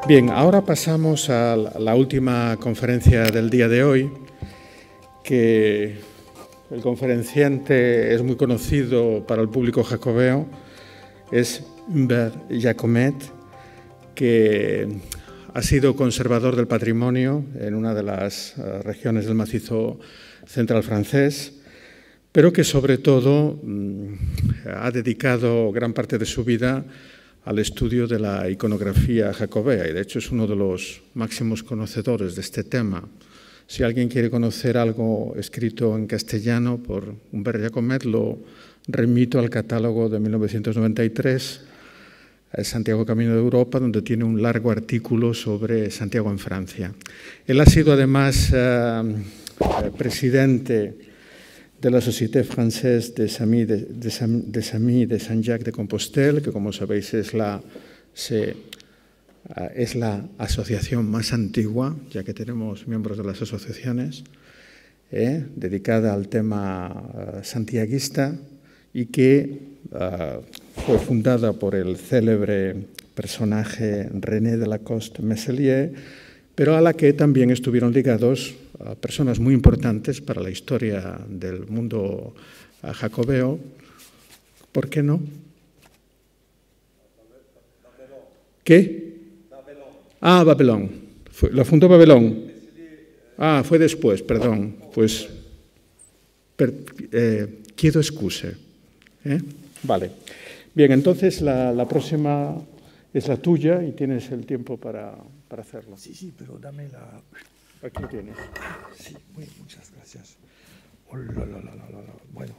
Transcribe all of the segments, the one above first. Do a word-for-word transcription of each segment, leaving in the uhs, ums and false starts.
Bien, ahora pasamos a la última conferencia del día de hoy, que el conferenciante es muy conocido para el público jacobeo, es Humbert Jacomet, que ha sido conservador del patrimonio en una de las uh, regiones del macizo central francés, pero que sobre todo mmm, ha dedicado gran parte de su vida al estudio de la iconografía jacobea y de hecho es uno de los máximos conocedores de este tema. Si alguien quiere conocer algo escrito en castellano por Humbert Jacomet, lo remito al catálogo de mil novecientos noventa y tres, Santiago Camino de Europa, donde tiene un largo artículo sobre Santiago en Francia. Él ha sido además uh, presidente de la Société Française des Amis de, de, des Amis de Saint-Jacques de Compostelle, que como sabéis es la, se, uh, es la asociación más antigua, ya que tenemos miembros de las asociaciones, eh, dedicada al tema uh, santiaguista y que uh, fue fundada por el célebre personaje René de Lacoste Meselier, pero a la que también estuvieron ligados a personas muy importantes para la historia del mundo jacobeo. ¿Por qué no? ¿Qué? Ah, Babelón. Fue, ¿la fundó Babelón? Ah, fue después, perdón. Pues, per, eh, chiedo excuse. ¿Eh? Vale. Bien, entonces la, la próxima es la tuya y tienes el tiempo para, para hacerlo. Sí, sí, pero dame la... Aquí tienes. Sí, muy, muchas gracias. Oh, la, la, la, la, la. Bueno.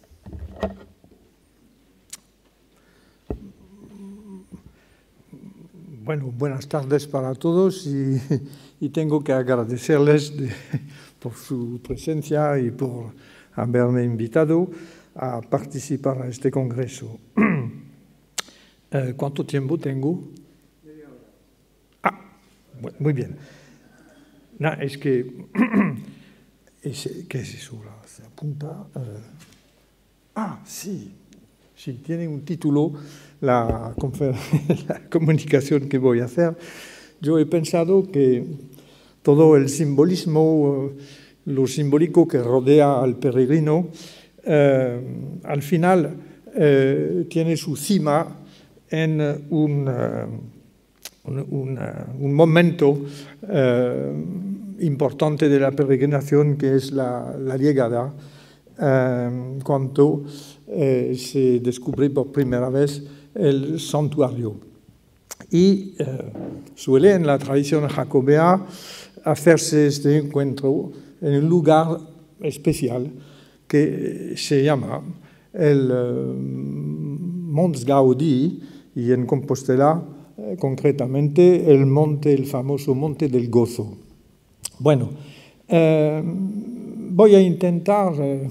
Bueno, buenas tardes para todos y, y tengo que agradecerles de, por su presencia y por haberme invitado a participar a este congreso. ¿Cuánto tiempo tengo? Ah, muy bien. No, es que, es, ¿qué es eso? Se apunta. Uh, ah, sí, sí, tiene un título la, la comunicación que voy a hacer. Yo he pensado que todo el simbolismo, uh, lo simbólico que rodea al peregrino, uh, al final uh, tiene su cima en un... Uh, Un, un, un momento eh, importante de la peregrinación que es la, la llegada, eh, cuando eh, se descubre por primera vez el santuario. Y eh, suele en la tradición jacobea hacerse este encuentro en un lugar especial que se llama el eh, Mons Gaudi, y en Compostela concretamente el monte, el famoso Monte del Gozo. Bueno, eh, voy a intentar eh,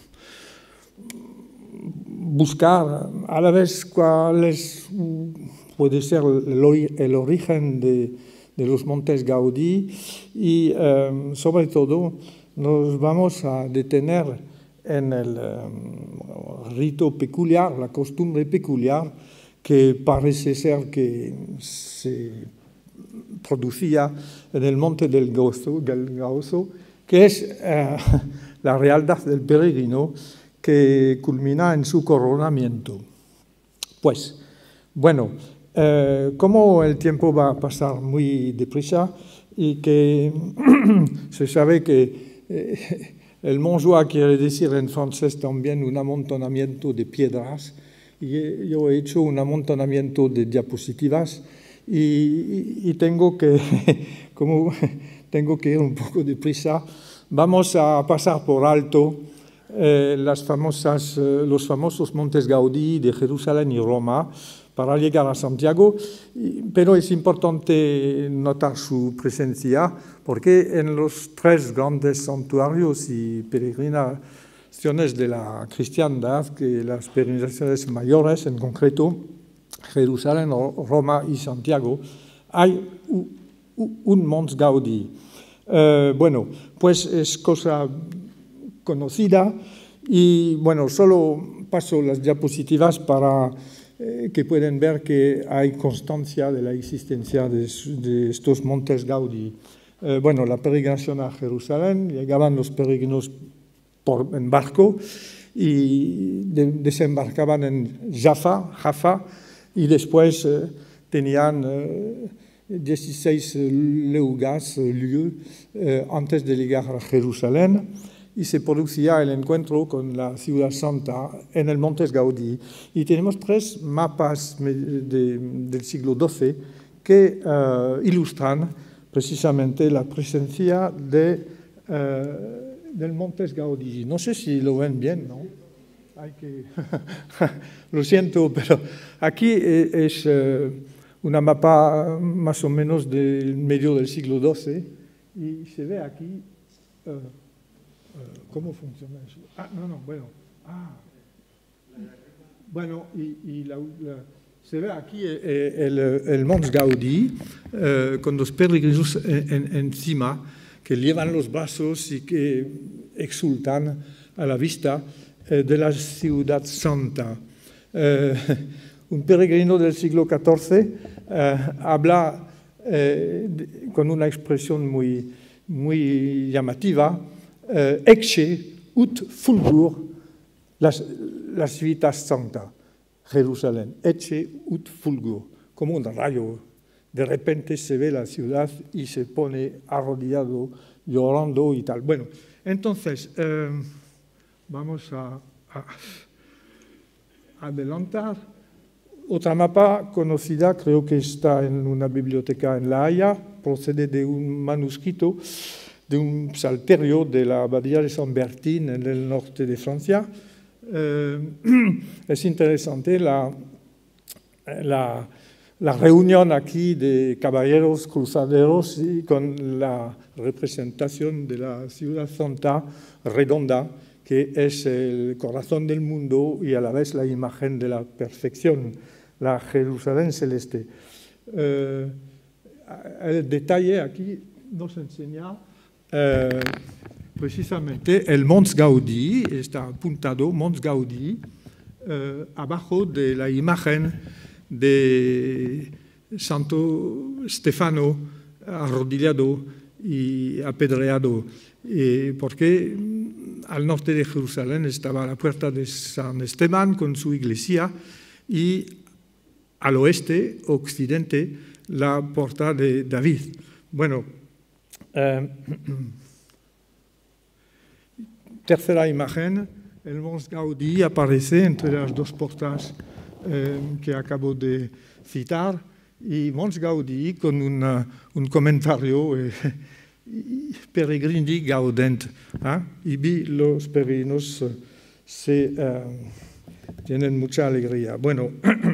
buscar a la vez cuál es, puede ser el, el origen de, de los Montes Gaudí y eh, sobre todo nos vamos a detener en el eh, rito peculiar, la costumbre peculiar que parece ser que se producía en el Monte del Gozo, del Gozo que es eh, la realidad del peregrino que culmina en su coronamiento. Pues, bueno, eh, como el tiempo va a pasar muy deprisa y que se sabe que eh, el Montjoie quiere decir en francés también un amontonamiento de piedras, y yo he hecho un amontonamiento de diapositivas y, y, y tengo que, como tengo que ir un poco deprisa, vamos a pasar por alto eh, las famosas, eh, los famosos Montes Gaudí de Jerusalén y Roma para llegar a Santiago, y, pero es importante notar su presencia porque en los tres grandes santuarios y peregrinaciones de la cristiandad, que las peregrinaciones mayores, en concreto Jerusalén, Roma y Santiago, hay un Mons Gaudí. Eh, bueno, pues es cosa conocida y bueno, solo paso las diapositivas para eh, que pueden ver que hay constancia de la existencia de, de estos montes Gaudí. Eh, bueno, la peregrinación a Jerusalén, llegaban los peregrinos por, en barco y de, desembarcaban en Jaffa, Jaffa y después eh, tenían eh, dieciséis leguas, lieues, eh, antes de llegar a Jerusalén, y se producía el encuentro con la ciudad santa en el Montes Gaudí. Y tenemos tres mapas de, de, del siglo doce que uh, ilustran precisamente la presencia de, uh, del Montes Gaudí. No sé si lo ven bien, ¿no? Hay que... lo siento, pero aquí es uh, una mapa más o menos del medio del siglo doce y se ve aquí... Uh, ¿Cómo funciona eso? Ah, no, no, bueno. Ah. Bueno, y, y la, la, se ve aquí el, el, el Mons Gaudí eh, con los peregrinos en, en, encima que llevan los brazos y que exultan a la vista eh, de la ciudad santa. Eh, un peregrino del siglo catorce eh, habla eh, de, con una expresión muy, muy llamativa. Uh, Ecce ut fulgur la, la civitas sancta, Jerusalén. Ecce ut fulgur, como un rayo. De repente se ve la ciudad y se pone arrodillado, llorando y tal. Bueno, entonces, eh, vamos a, a adelantar. Otra mapa conocida, creo que está en una biblioteca en La Haya, procede de un manuscrito de un psalterio de la abadía de San Bertín en el norte de Francia. Eh, es interesante la, la, la reunión aquí de caballeros cruzaderos y con la representación de la ciudad santa redonda, que es el corazón del mundo y a la vez la imagen de la perfección, la Jerusalén celeste. Eh, el detalle aquí nos enseña Uh, precisamente el Mons Gaudí, está apuntado Mons Gaudí, uh, abajo de la imagen de Santo Stefano arrodillado y apedreado, y porque al norte de Jerusalén estaba la puerta de San Esteban con su iglesia y al oeste, occidente, la puerta de David. Bueno, Eh, tercera imagen, el Mons Gaudí aparece entre las dos puertas eh, que acabo de citar, y Mons Gaudí con una, un comentario, eh, peregrini gaudent, ¿eh? Y vi los peregrinos eh, se, eh, tienen mucha alegría. Bueno,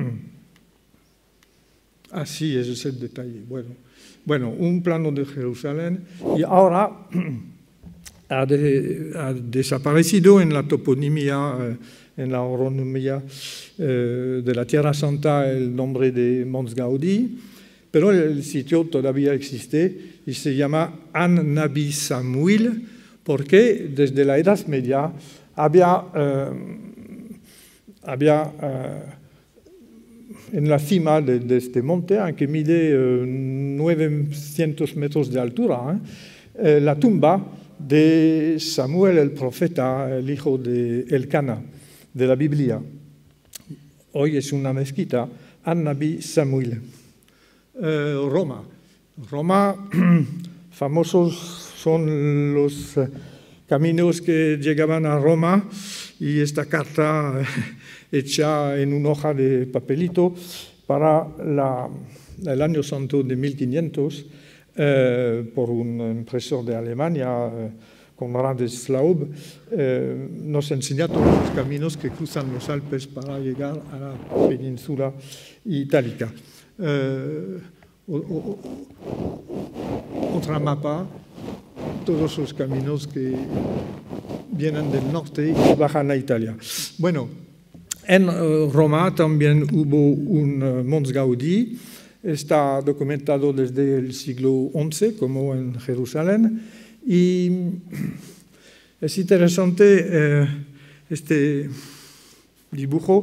así es el detalle. Bueno. Bueno, un plano de Jerusalén y ahora ha, de, ha desaparecido en la toponimia, eh, en la oronomía eh, de la Tierra Santa el nombre de Mons Gaudí, pero el sitio todavía existe y se llama An Nabi Samuil porque desde la Edad Media había, eh, había eh, en la cima de, de este monte, que mide eh, novecientos metros de altura, eh, la tumba de Samuel el profeta, el hijo de Elcana, de la Biblia. Hoy es una mezquita, An Nabi Samuil. Eh, Roma. Roma, famosos son los caminos que llegaban a Roma y esta carta hecha en una hoja de papelito para la, el año santo de mil quinientos eh, por un impresor de Alemania, eh, Konrad Schlaub, eh, nos enseña todos los caminos que cruzan los Alpes para llegar a la península itálica. Eh, o, o, otra mapa, todos los caminos que vienen del norte y bajan a Italia. Bueno, en uh, Roma también hubo un uh, Mons Gaudí, está documentado desde el siglo once, como en Jerusalén, y es interesante eh, este dibujo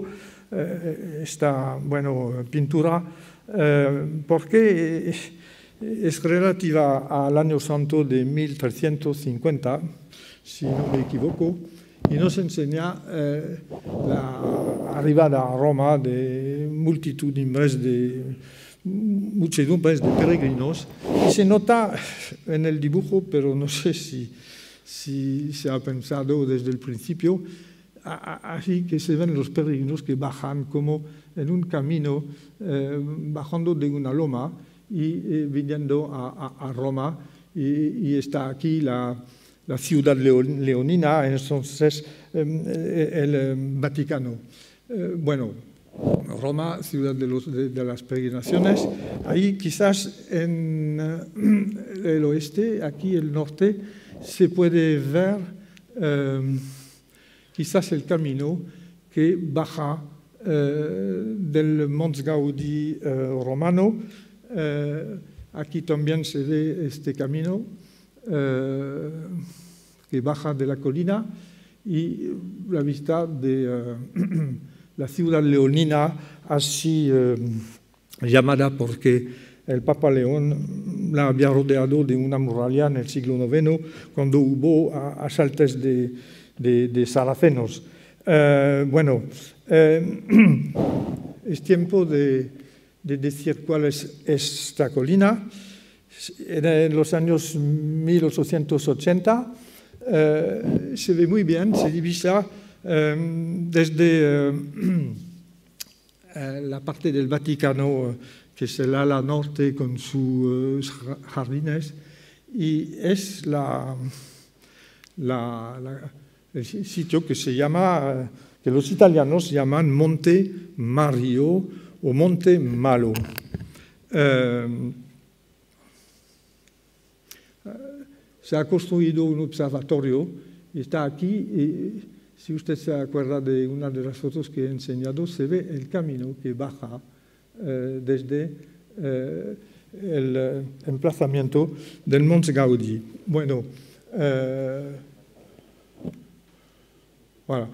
eh, esta bueno, pintura, eh, porque es relativa al año santo de mil trescientos cincuenta, si no me equivoco, y nos enseña eh, la arribada a Roma de multitudes de muchedumbres de peregrinos, y se nota en el dibujo, pero no sé si, si se ha pensado desde el principio, así que se ven los peregrinos que bajan como en un camino, eh, bajando de una loma y eh, viniendo a, a, a Roma, y, y está aquí la, la ciudad leonina, entonces eh, el eh, Vaticano. Eh, bueno, Roma, ciudad de, los, de, de las peregrinaciones. Ahí quizás en uh, el oeste, aquí el norte, se puede ver eh, quizás el camino que baja eh, del Mons Gaudi eh, romano. Eh, aquí también se ve este camino eh, que baja de la colina y la vista de uh, la ciudad leonina, así eh, llamada porque el Papa León la había rodeado de una muralla en el siglo noveno, cuando hubo asaltos de, de, de saracenos. Eh, bueno, eh, es tiempo de, de decir cuál es esta colina. En los años mil ochocientos ochenta eh, se ve muy bien, se divisa Eh, desde eh, eh, la parte del Vaticano, que es el ala norte con sus uh, jardines, y es la, la, la, el sitio que se llama, que los italianos llaman Monte Mario o Monte Malo. Eh, se ha construido un observatorio y está aquí. Y, si usted se acuerda de una de las fotos que he enseñado, se ve el camino que baja eh, desde eh, el eh, emplazamiento del Mons Gaudi. Bueno, eh, voilà.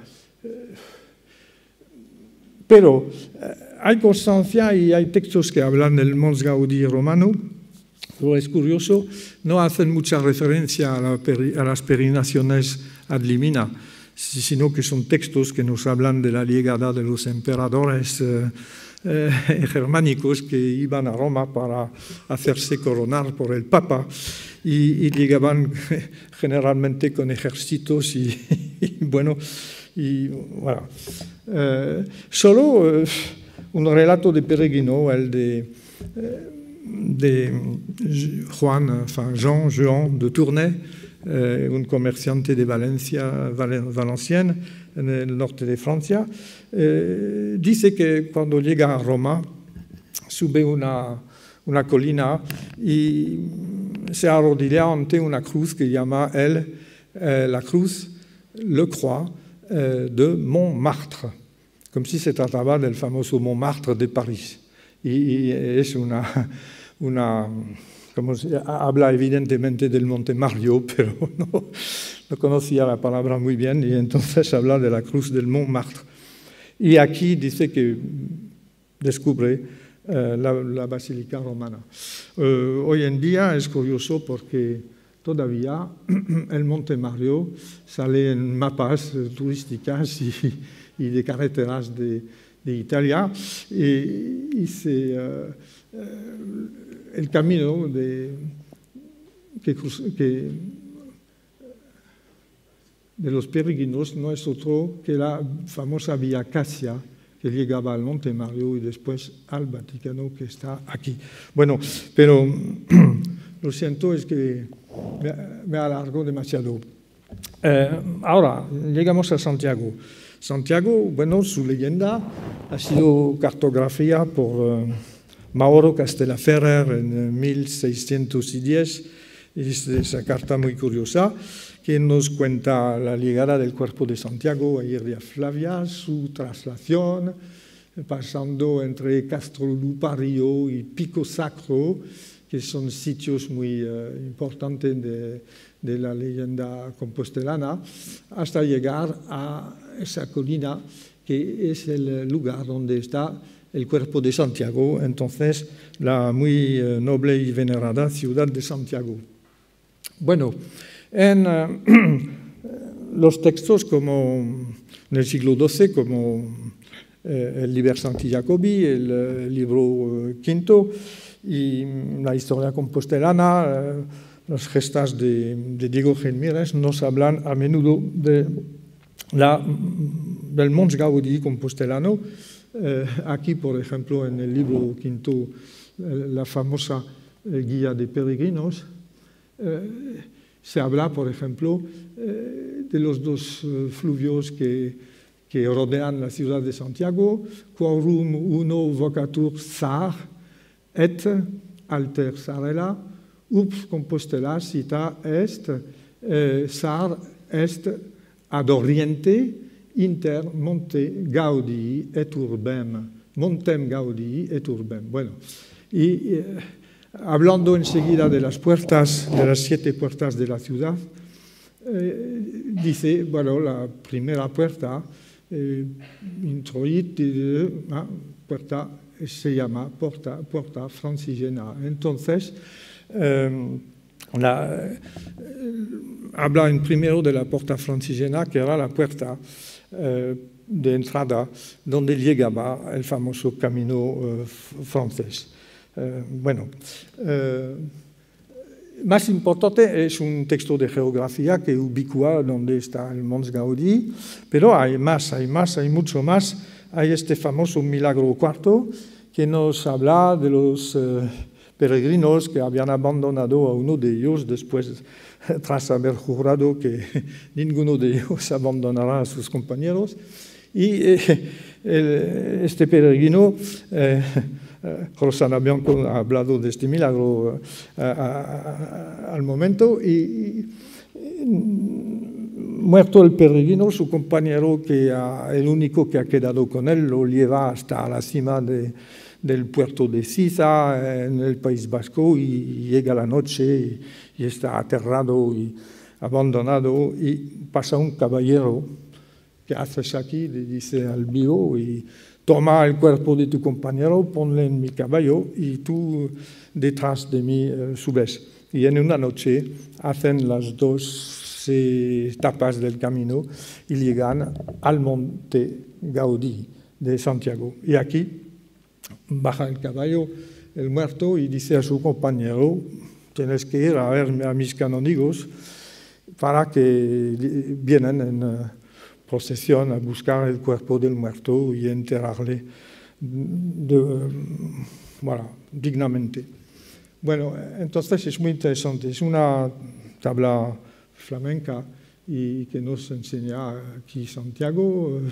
Pero eh, hay constancia y hay textos que hablan del Mons Gaudi romano, pero es curioso, no hacen mucha referencia a, la a las peregrinaciones ad limina, sino que son textos que nos hablan de la llegada de los emperadores eh, eh, germánicos que iban a Roma para hacerse coronar por el Papa y, y llegaban generalmente con ejércitos y, y bueno, y voilà. Eh, solo eh, un relato de peregrino, el de, eh, de Juan, enfin Jean, Jean de Tournai, Eh, un comerciante de Valencia, Valenciennes, en el norte de Francia, eh, dice que cuando llega a Roma sube una, una colina y se arrodilla ante una cruz que llama él eh, la cruz Le Croix eh, de Montmartre, como si se trataba del famoso Montmartre de París. Y, y es una... una Como se habla evidentemente del Monte Mario, pero no, no conocía la palabra muy bien y entonces habla de la cruz del Montmartre. Y aquí dice que descubre eh, la, la Basílica Romana. Eh, hoy en día es curioso porque todavía el Monte Mario sale en mapas turísticas y, y de carreteras de, de Italia y, y se... Uh, uh, el camino de, que, que, de los peregrinos no es otro que la famosa Vía Cassia que llegaba al Monte Mario y después al Vaticano que está aquí. Bueno, pero lo siento, es que me, me alargo demasiado. Eh, ahora, llegamos a Santiago. Santiago, bueno, su leyenda ha sido cartografiada por... Uh, Mauro Castellaferrer en mil seiscientos diez, es esa carta muy curiosa que nos cuenta la llegada del cuerpo de Santiago a Iria Flavia, su traslación, pasando entre Castrolupario y Pico Sacro, que son sitios muy uh, importantes de, de la leyenda compostelana, hasta llegar a esa colina que es el lugar donde está el cuerpo de Santiago, entonces la muy eh, noble y venerada ciudad de Santiago. Bueno, en eh, los textos como en el siglo doce, como eh, el Liber Sancti Jacobi, el, el libro eh, quinto, y la historia compostelana, eh, las gestas de, de Diego Gelmírez nos hablan a menudo de la, del Mons Gaudi compostelano. Eh, aquí, por ejemplo, en el libro quinto, eh, la famosa eh, guía de peregrinos, eh, se habla, por ejemplo, eh, de los dos eh, fluvios que, que rodean la ciudad de Santiago, quorum uno vocatur Sar, et alter Sarela, ups Compostela cita est, eh, Sar est ad oriente, inter monte Gaudii et urbem, montem Gaudii et urbem. Bueno, y eh, hablando enseguida de las puertas, de las siete puertas de la ciudad, eh, dice, bueno, la primera puerta, eh, introit, eh, puerta, se llama Porta, Porta Francigena. Entonces, eh, la, eh, habla en primero de la Porta Francigena, que era la puerta eh, de entrada donde llegaba el famoso camino eh, francés. Eh, bueno, eh, más importante es un texto de geografía que ubicúa donde está el Mons Gaudi, pero hay más, hay más, hay mucho más. Hay este famoso Milagro cuarto que nos habla de los eh, peregrinos que habían abandonado a uno de ellos después, tras haber jurado que ninguno de ellos abandonará a sus compañeros. Y eh, el, este peregrino, eh, Rosana Bianco ha hablado de este milagro eh, a, a, al momento, y, y muerto el peregrino, su compañero, que ha, el único que ha quedado con él, lo lleva hasta la cima de, del puerto de Siza, en el País Vasco, y llega la noche y, y está aterrado y abandonado, y pasa un caballero. ¿Qué haces aquí? Le dice al vivo, y toma el cuerpo de tu compañero, ponle en mi caballo y tú detrás de mí eh, subes. Y en una noche hacen las dos etapas del camino y llegan al monte Gaudí de Santiago. Y aquí baja el caballo, el muerto, y dice a su compañero, tienes que ir a ver a mis canónigos para que vienen en uh, procesión a buscar el cuerpo del muerto y enterrarle de, uh, voilà, dignamente. Bueno, entonces es muy interesante, es una tabla flamenca y que nos enseña aquí Santiago,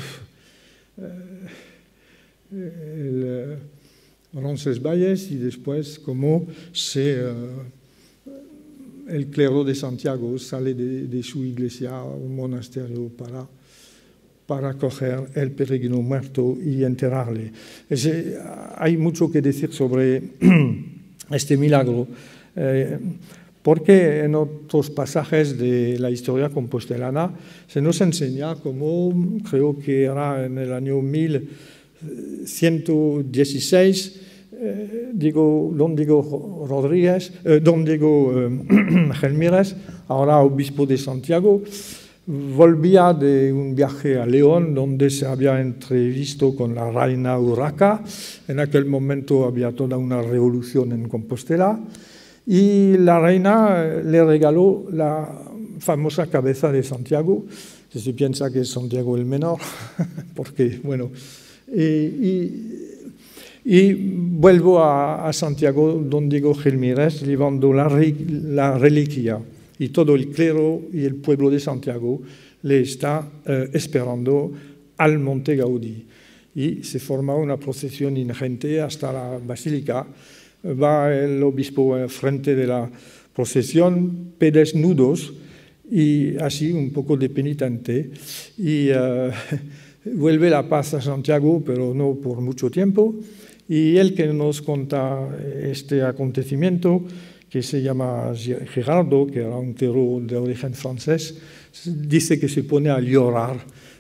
eh, el Roncesvalles, y después cómo se, uh, el clero de Santiago sale de, de su iglesia a un monasterio para, para coger el peregrino muerto y enterrarle. Es, hay mucho que decir sobre este milagro, eh, porque en otros pasajes de la historia compostelana se nos enseña cómo, creo que era en el año mil ciento dieciséis, eh, digo, don Diego Rodríguez, eh, don Diego eh, Gelmírez, ahora obispo de Santiago, volvía de un viaje a León, donde se había entrevisto con la reina Urraca. En aquel momento había toda una revolución en Compostela, y la reina le regaló la famosa cabeza de Santiago, que se piensa que es Santiago el Menor, porque, bueno, y, y, y vuelvo a, a Santiago, don Diego Gelmírez, llevando la, la reliquia, y todo el clero y el pueblo de Santiago le está eh, esperando al Monte Gaudí. Y se forma una procesión ingente hasta la basílica. Va el obispo frente de la procesión, pies desnudos, y así un poco de penitente, y uh, vuelve la paz a Santiago, pero no por mucho tiempo. Y él que nos cuenta este acontecimiento, que se llama Gerardo, que era un clero de origen francés, dice que se pone a llorar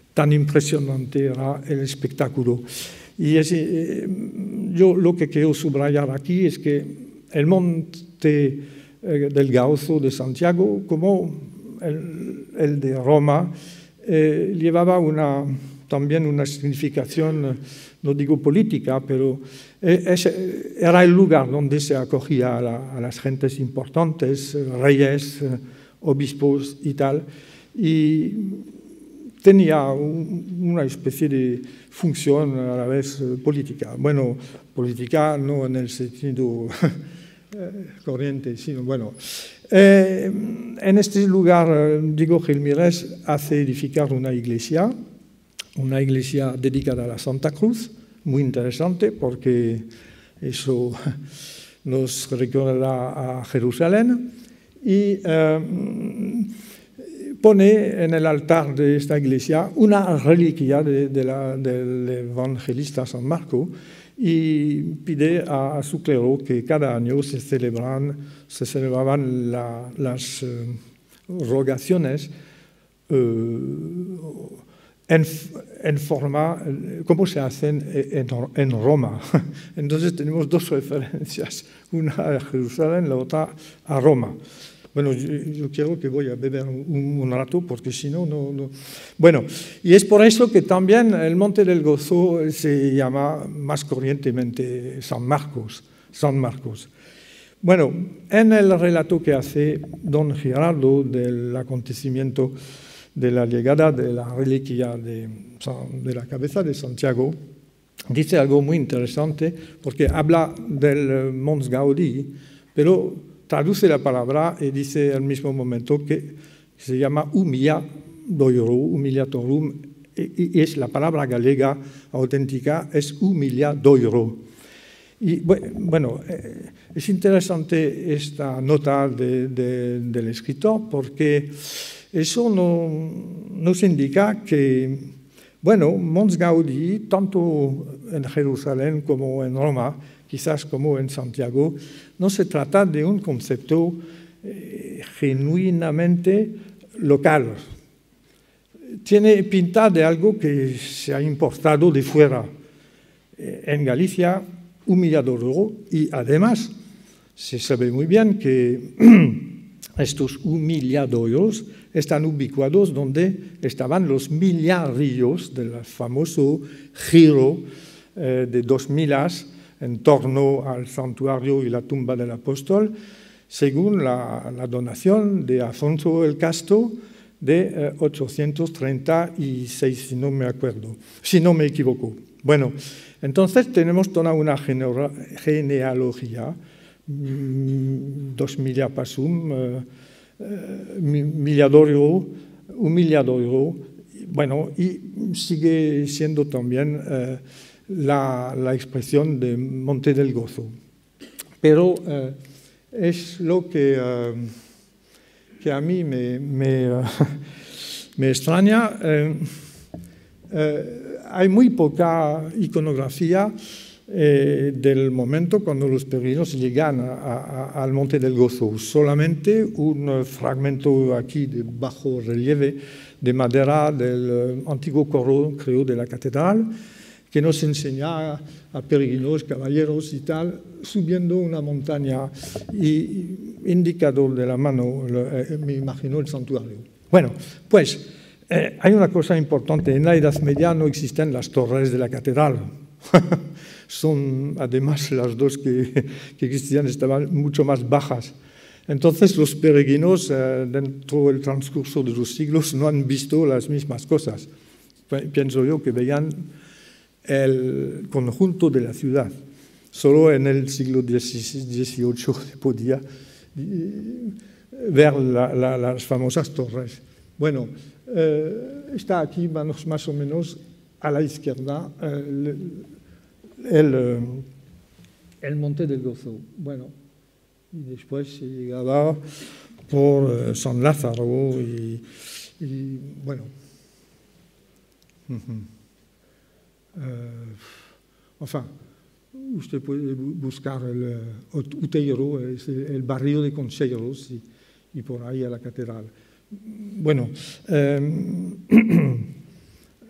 tan impresionante era el espectáculo. Y es, eh, yo lo que quiero subrayar aquí es que el monte eh, del Gozo de Santiago, como el, el de Roma, eh, llevaba una, también una significación, no digo política, pero es, era el lugar donde se acogía a, la, a las gentes importantes, reyes, obispos y tal, y tenía un, una especie de función a la vez política. Bueno, política no en el sentido corriente, sino bueno. Eh, en este lugar, digo, Gelmírez hace edificar una iglesia, una iglesia dedicada a la Santa Cruz, muy interesante porque eso nos recuerda a Jerusalén, y eh, pone en el altar de esta iglesia una reliquia de, de la, del evangelista San Marco y pide a, a su clero que cada año se, celebran, se celebraban la, las eh, rogaciones eh, En, en forma, como se hacen en, en Roma. Entonces tenemos dos referencias, una a Jerusalén, la otra a Roma. Bueno, yo, yo quiero que voy a beber un, un rato porque si no, no, no... Bueno, y es por eso que también el Monte del Gozo se llama más corrientemente San Marcos. San Marcos. Bueno, en el relato que hace don Gerardo del acontecimiento de la llegada de la reliquia de, de la cabeza de Santiago, dice algo muy interesante porque habla del Mons Gaudí, pero traduce la palabra y dice al mismo momento que se llama humilladoiro, humiliatorum, y es la palabra galega auténtica, es humilladoiro. Y bueno, es interesante esta nota de, de, del escritor porque eso no, nos indica que, bueno, Mons Gaudí, tanto en Jerusalén como en Roma, quizás como en Santiago, no se trata de un concepto eh, genuinamente local. Tiene pinta de algo que se ha importado de fuera. Eh, en Galicia, humillador, y además se sabe muy bien que estos humilladoros están ubicados donde estaban los millarillos del famoso giro eh, de dos milas en torno al santuario y la tumba del apóstol, según la, la donación de Afonso el Casto de eh, ochocientos treinta y seis, si no me acuerdo, si no me equivoco. Bueno, entonces tenemos toda una genealogía, dos milla pasum, eh, eh, milladorio, humilladorio, bueno, y sigue siendo también eh, la, la expresión de Monte del Gozo. Pero eh, es lo que, eh, que a mí me, me, uh, me extraña. Eh, eh, hay muy poca iconografía eh, del momento cuando los peregrinos llegan a, a, al Monte del Gozo. Solamente un fragmento aquí de bajo relieve de madera del antiguo coro, creo, de la catedral, que nos enseña a peregrinos, caballeros y tal, subiendo una montaña y indicador de la mano, me imagino, el santuario. Bueno, pues eh, hay una cosa importante. En la Edad Media no existen las torres de la catedral. Son, además, las dos que, que existían estaban mucho más bajas. Entonces, los peregrinos, eh, dentro del transcurso de los siglos, no han visto las mismas cosas. Pienso yo que veían el conjunto de la ciudad. Solo en el siglo dieciocho se podía ver la, la, las famosas torres. Bueno, eh, está aquí más, más o menos a la izquierda eh, el, el, el Monte del Gozo. Bueno, y después se llegaba por eh, San Lázaro y, y bueno. Uh-huh. Uh, enfin, usted puede buscar el uh, Uteiro, es el, el barrio de Concheros y, y por ahí a la catedral. Bueno, eh,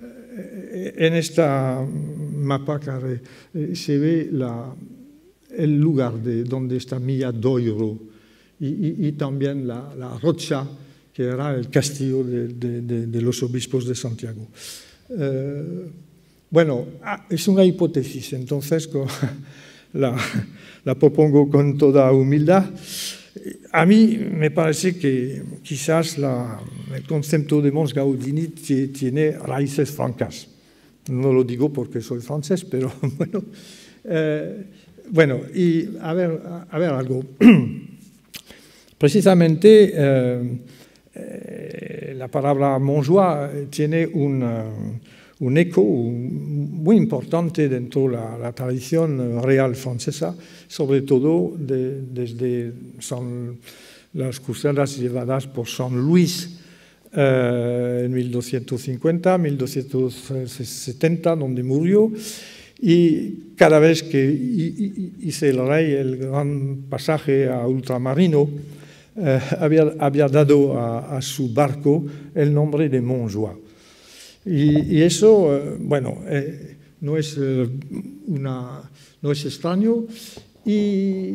en esta mapa carré se ve la, el lugar de donde está Milladoiro y, y, y también la, la Rocha, que era el castillo de, de, de, de los obispos de Santiago. Eh, bueno, es una hipótesis, entonces la, la propongo con toda humildad. A mí me parece que quizás la, el concepto de Mons Gaudini tiene raíces francas. No lo digo porque soy francés, pero bueno. Eh, bueno, y a ver, a ver algo. Precisamente eh, eh, la palabra Montjoie tiene un, uh, un eco muy importante dentro de la, la tradición real francesa, sobre todo de, desde San, las cruzadas llevadas por San Luis eh, en mil doscientos cincuenta, mil doscientos setenta, donde murió. Y cada vez que hice el rey el gran pasaje a ultramarino, eh, había, había dado a, a su barco el nombre de Montjoie. Y, y eso, eh, bueno, eh, no, es, eh, una, no es extraño. Y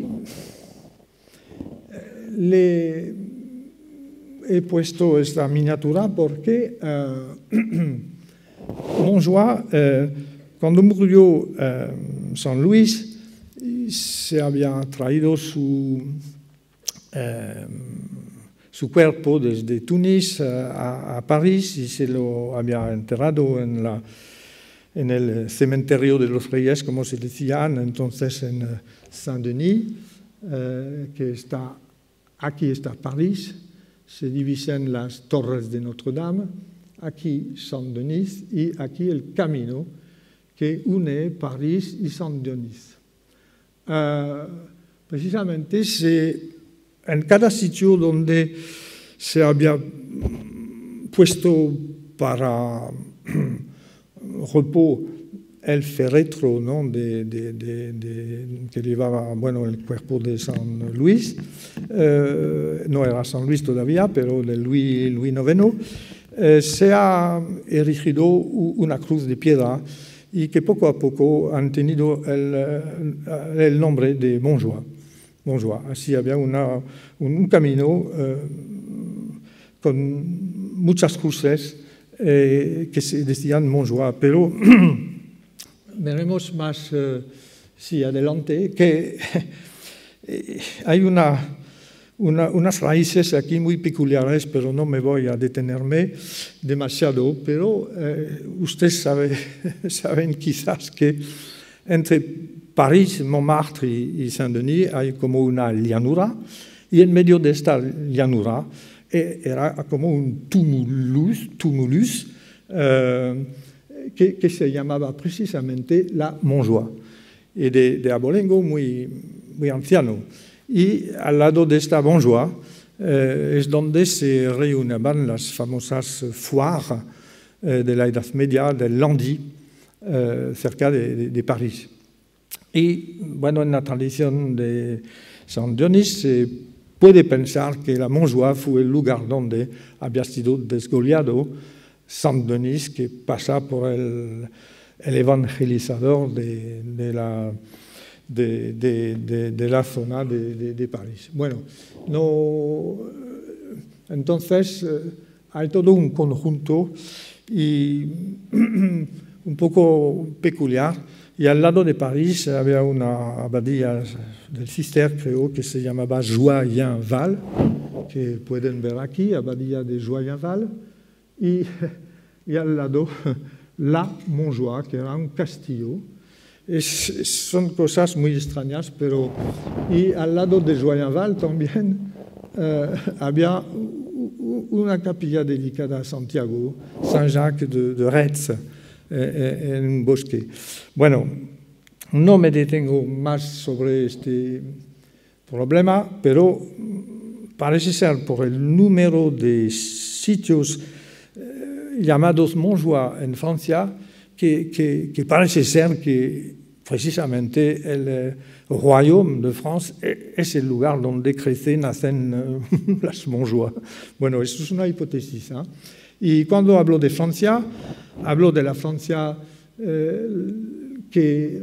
eh, le he puesto esta miniatura porque eh, Montjoie, eh, cuando murió eh, San Luis, se había traído su, eh, su cuerpo desde Túnez a, a París y se lo había enterrado en, la, en el cementerio de los Reyes, como se decía entonces en Saint-Denis, eh, que está, aquí está París, se divisan las torres de Notre-Dame, aquí Saint-Denis y aquí el camino que une París y Saint-Denis. Uh, precisamente se, en cada sitio donde se había puesto para repos el féretro, ¿no? de, de, de, de, que llevaba bueno, el cuerpo de San Luis, uh, no era San Luis todavía, pero de Luis, Luis noveno, uh, se ha erigido una cruz de piedra y que poco a poco han tenido el, el nombre de Montjoie. Montjoie. Así había una, un, un camino eh, con muchas cruces eh, que se decían Montjoie, pero veremos más eh, sí, adelante que hay una, una, unas raíces aquí muy peculiares, pero no me voy a detenerme demasiado, pero eh, ustedes sabe, saben quizás que entre París, Montmartre y, y Saint-Denis hay como una llanura, y en medio de esta llanura eh, era como un tumulus, tumulus eh, que, que se llamaba precisamente la Montjoie, y de, de abolengo muy, muy anciano. Y al lado de esta Montjoie eh, es donde se reunían las famosas foires eh, de la Edad Media, del Landy, eh, cerca de, de, de París. Y bueno, en la tradición de Saint-Denis se puede pensar que la Montjoie fue el lugar donde había sido desgollado Saint-Denis, que pasa por el, el evangelizador de, de la... De, de, de, de la zona de, de, de París. Bueno, no, entonces eh, hay todo un conjunto y un poco peculiar, y al lado de París había una abadía del Cister, creo, que se llamaba Joyenval, que pueden ver aquí, abadía de Joyenval, y, y al lado la Montjoie, que era un castillo. Es, son cosas muy extrañas, pero y al lado de Joyenval también eh, había una capilla dedicada a Santiago, Saint-Jacques de, de Retz, eh, en un bosque. Bueno, no me detengo más sobre este problema, pero parece ser por el número de sitios eh, llamados Montjoie en Francia, Que, que, que parece ser que precisamente el eh, Royaume de France es el lugar donde crecen, nacen eh, las Montjoie. Bueno, eso es una hipótesis, ¿eh? Y cuando hablo de Francia, hablo de la Francia eh, que,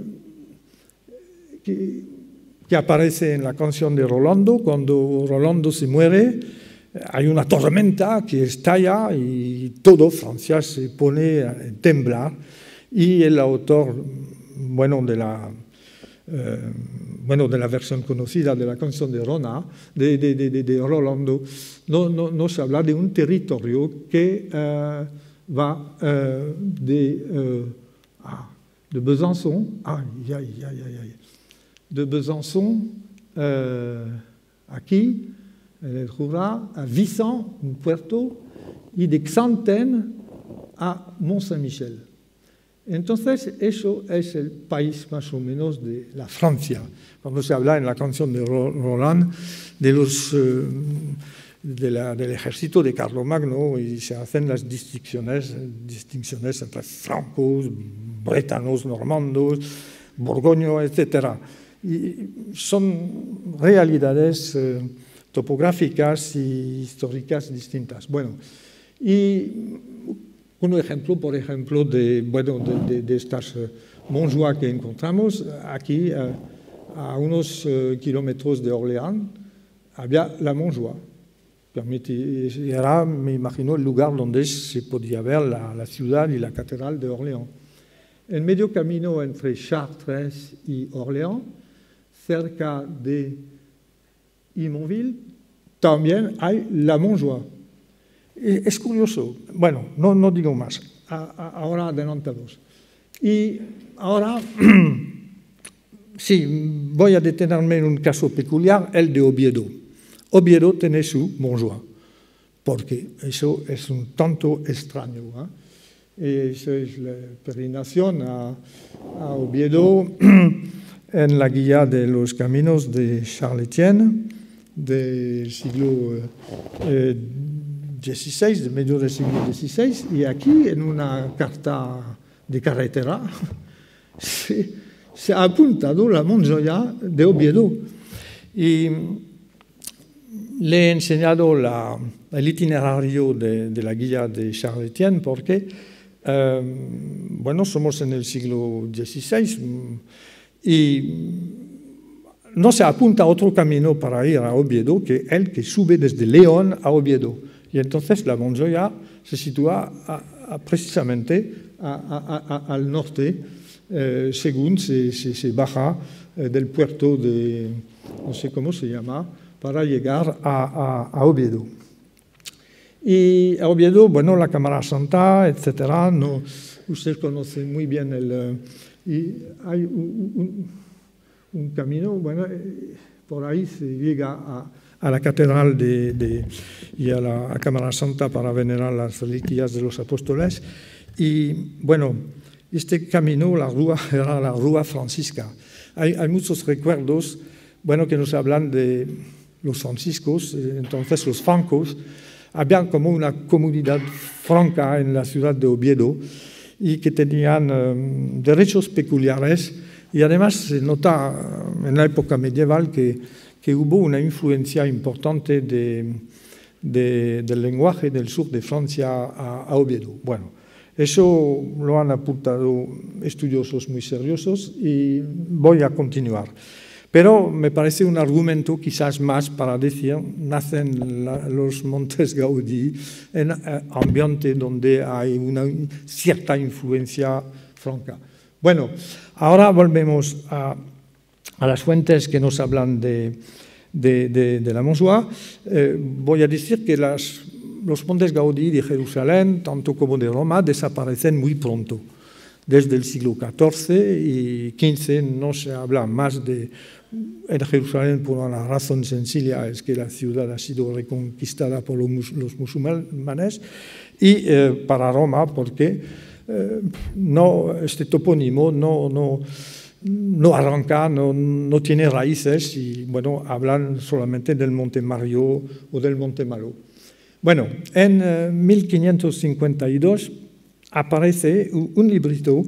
que, que aparece en la canción de Rolando. Cuando Rolando se muere, hay una tormenta que estalla y todo Francia se pone a temblar. Y el autor, bueno, de la, eh, bueno, de la versión conocida de la canción de Rona, de, de, de, de Rolando, no, no, nos habla de un territorio que eh, va eh, de, eh, ah, de Besançon, ay, ay, ay, ay, ay, de Besançon eh, aquí, en el Jura, a Vicent, un puerto, y de Xanten a Mont-Saint-Michel. Entonces, eso es el país más o menos de la Francia. Cuando se habla en la canción de Roland de los, eh, de la, del ejército de Carlomagno y se hacen las distinciones, distinciones entre francos, bretanos, normandos, borgoños, etcétera. Y son realidades eh, topográficas y históricas distintas. Bueno, y un ejemplo, por ejemplo, de, bueno, de, de, de estas uh, Montjoie que encontramos aquí, uh, a unos uh, kilómetros de Orléans, había la Montjoie. Era, me imagino, el lugar donde se podía ver la, la ciudad y la catedral de Orléans. En medio camino entre Chartres y Orléans, cerca de Imonville, también hay la Montjoie. Es curioso. Bueno, no, no digo más. A, a, ahora adelantamos. Y ahora, sí, voy a detenerme en un caso peculiar, el de Oviedo. Oviedo tiene su Montjoie, porque eso es un tanto extraño, ¿eh? Eso es la peregrinación a, a Oviedo en la guía de los caminos de Charles Etienne del siglo eh, dieciséis, de medio del siglo dieciséis, y aquí en una carta de carretera se, se ha apuntado la Montjoie de Oviedo. Y le he enseñado la, el itinerario de, de la guía de Charles Etienne porque, eh, bueno, somos en el siglo dieciséis y no se apunta otro camino para ir a Oviedo que el que sube desde León a Oviedo. Y entonces la Montjoie se sitúa a, a, precisamente a, a, a, al norte, eh, según se, se, se baja eh, del puerto de, no sé cómo se llama, para llegar a, a, a Oviedo. Y a Oviedo, bueno, la Cámara Santa, etcétera, no, usted conoce muy bien el... Y hay un, un, un camino, bueno, por ahí se llega a, a la Catedral de, de, y a la a Cámara Santa para venerar las reliquias de los apóstoles. Y, bueno, este camino, la rúa, era la Rúa Francisca. Hay, hay muchos recuerdos, bueno, que nos hablan de los franciscos, entonces los francos. Había como una comunidad franca en la ciudad de Oviedo y que tenían um, derechos peculiares, y además se nota en la época medieval que, que hubo una influencia importante de, de, del lenguaje del sur de Francia a, a Oviedo. Bueno, eso lo han apuntado estudiosos muy seriosos y voy a continuar. Pero me parece un argumento quizás más para decir, nacen la, los Montes Gaudí en eh, ambiente donde hay una cierta influencia franca. Bueno, ahora volvemos a, a las fuentes que nos hablan de, de, de, de la Montjoie. Eh, voy a decir que las, los Montes Gaudí de Jerusalén, tanto como de Roma, desaparecen muy pronto. Desde el siglo catorce y quince no se habla más de en Jerusalén por una razón sencilla, es que la ciudad ha sido reconquistada por los, los musulmanes, y eh, para Roma porque eh, no, este topónimo no, no, no arranca, no, no tiene raíces y bueno, hablan solamente del Monte Mario o del Monte Malo. Bueno, en eh, mil quinientos cincuenta y dos aparece un librito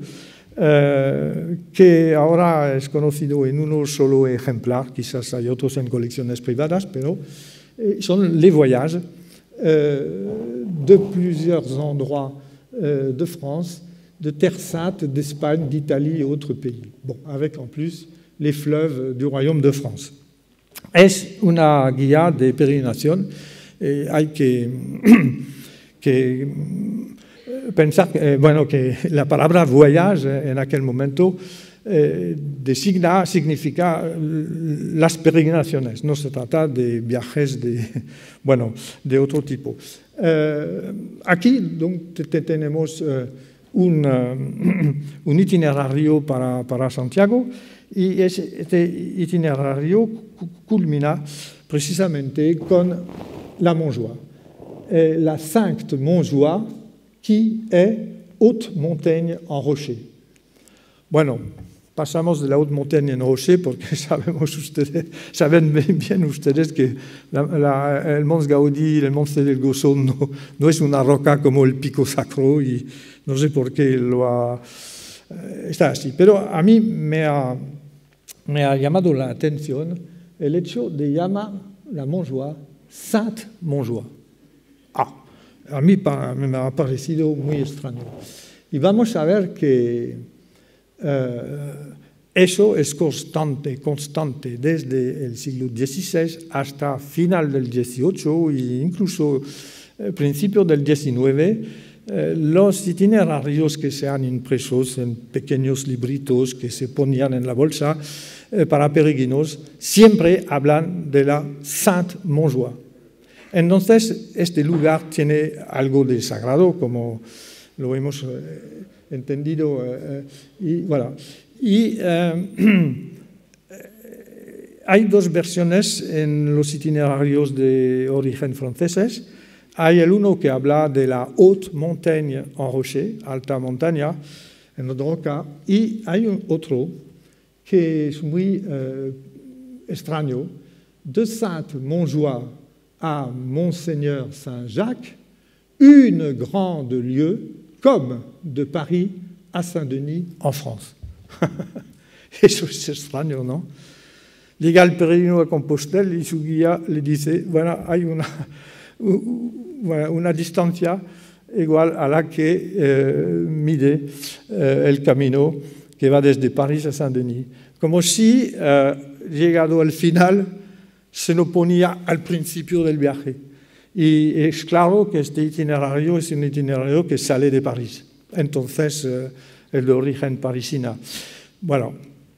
eh, que ahora es conocido en uno solo ejemplar, quizás hay otros en colecciones privadas, pero eh, son Les Voyages euh, de plusieurs endroits euh, de France, de Terre Sainte, d'Espagne, d'Italie et autres pays. Bon, avec en plus les fleuves du Royaume de France. Es una guía de peregrinación. Eh, hay que, que pensar eh, bueno, que la palabra voyage en aquel momento eh, designa, significa las peregrinaciones. No se trata de viajes de, bueno, de otro tipo. Eh, aquí donc, te, te tenemos eh, un, uh, un itinerario para, para Santiago. Y este itinerario culmina precisamente con la Montjoie, eh, la Sainte Montjoie, qui est haute montagne en rocher. Bueno, pasamos de la haute montagne en rocher porque sabemos ustedes, saben bien ustedes que la, la, el Mons Gaudí, el Monte del Gozo no, no es una roca como el Pico Sacro y no sé por qué lo ha, eh, está así. Pero a mí me ha... me ha llamado la atención el hecho de llamar la Montjoie Sainte Montjoie. Ah, a mí pa, me ha parecido muy extraño. Y vamos a ver que eh, eso es constante, constante desde el siglo dieciséis hasta final del dieciocho e incluso eh, principio del diecinueve. Eh, los itinerarios que se han impresos en pequeños libritos que se ponían en la bolsa eh, para peregrinos siempre hablan de la Sainte Montjoie. Entonces, este lugar tiene algo de sagrado, como lo hemos eh, entendido. Eh, y, voilà. y eh, hay dos versiones en los itinerarios de origen franceses. Hay el uno que habla de la haute montagne en rocher, alta montaña en roca, y hay un otro que es muy eh, extraño, de Sainte Montjoie à Monseigneur Saint-Jacques, une grande lieue, comme de Paris à Saint-Denis en France. Eso es extraño, ¿no? Llega el peregrino a Compostela y su guía le dice, bueno, hay una... una distancia igual a la que eh, mide eh, el camino que va desde París a Saint-Denis. Como si, eh, llegado al final, se lo ponía al principio del viaje. Y es claro que este itinerario es un itinerario que sale de París. Entonces, eh, es de origen parisina. Bueno,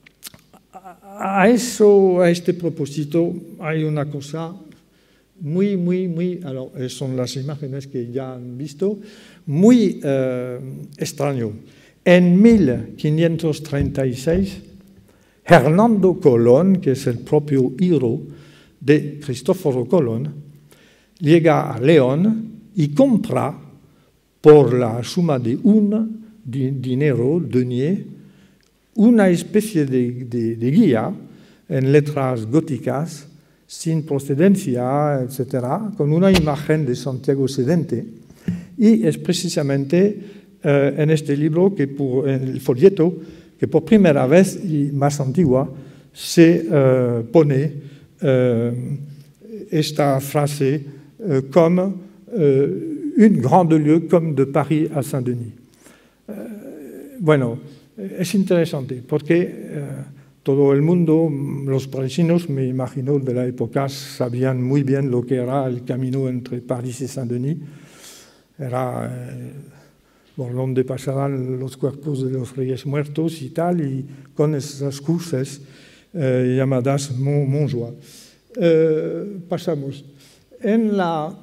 a eso, a este propósito, hay una cosa muy, muy, muy, alors, son las imágenes que ya han visto, muy eh, extraño. En mil quinientos treinta y seis, Hernando Colón, que es el propio hijo de Cristóforo Colón, llega a León y compra por la suma de un di dinero, denier, una especie de, de, de guía en letras góticas, sin procedencia, etcétera, con una imagen de Santiago Sedente. Y es precisamente eh, en este libro, que por, en el folleto, que por primera vez y más antigua se eh, pone eh, esta frase eh, comme eh, une grande lieue comme de Paris à Saint-Denis. Eh, bueno, es interesante porque eh, todo el mundo, los parisinos, me imagino, de la época, sabían muy bien lo que era el camino entre París y Saint-Denis. Era eh, por donde pasaban los cuerpos de los reyes muertos y tal, y con esas cruces eh, llamadas Montjoie. Eh, pasamos. En la,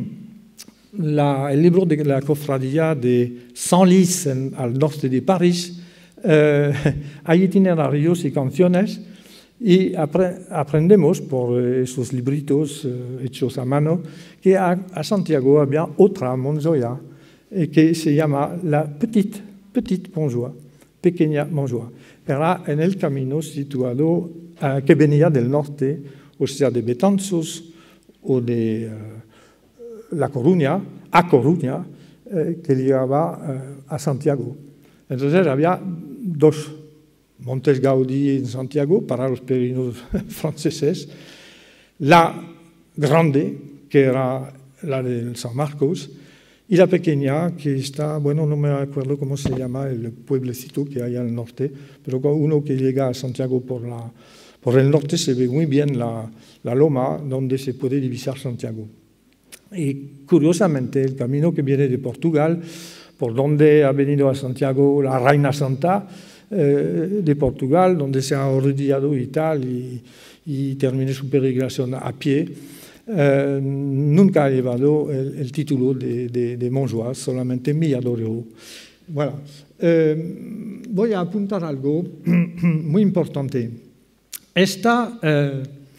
la, el libro de la cofradía de Senlis, en, al norte de París, Eh, hay itinerarios y canciones y apre aprendemos por esos libritos eh, hechos a mano que a, a Santiago había otra Montjoie eh, que se llama la Petite, Petite Montjoie, pequeña Montjoie. Era en el camino situado eh, que venía del norte, o sea, de Betanzos o de eh, La Coruña, a Coruña, eh, que llegaba eh, a Santiago. Entonces había dos Montes Gaudí en Santiago para los peregrinos franceses. La grande, que era la de San Marcos, y la pequeña que está, bueno, no me acuerdo cómo se llama el pueblecito que hay al norte, pero cuando uno que llega a Santiago por, la, por el norte se ve muy bien la, la loma donde se puede divisar Santiago. Y curiosamente el camino que viene de Portugal, por donde ha venido a Santiago la Reina Santa eh, de Portugal, donde se ha arrodillado y tal, y, y termine su peregrinación a pie, Eh, nunca ha llevado el, el título de, de, de Montjoie, solamente Milladorero. Voilà. Eh, voy a apuntar algo muy importante. Esta, eh,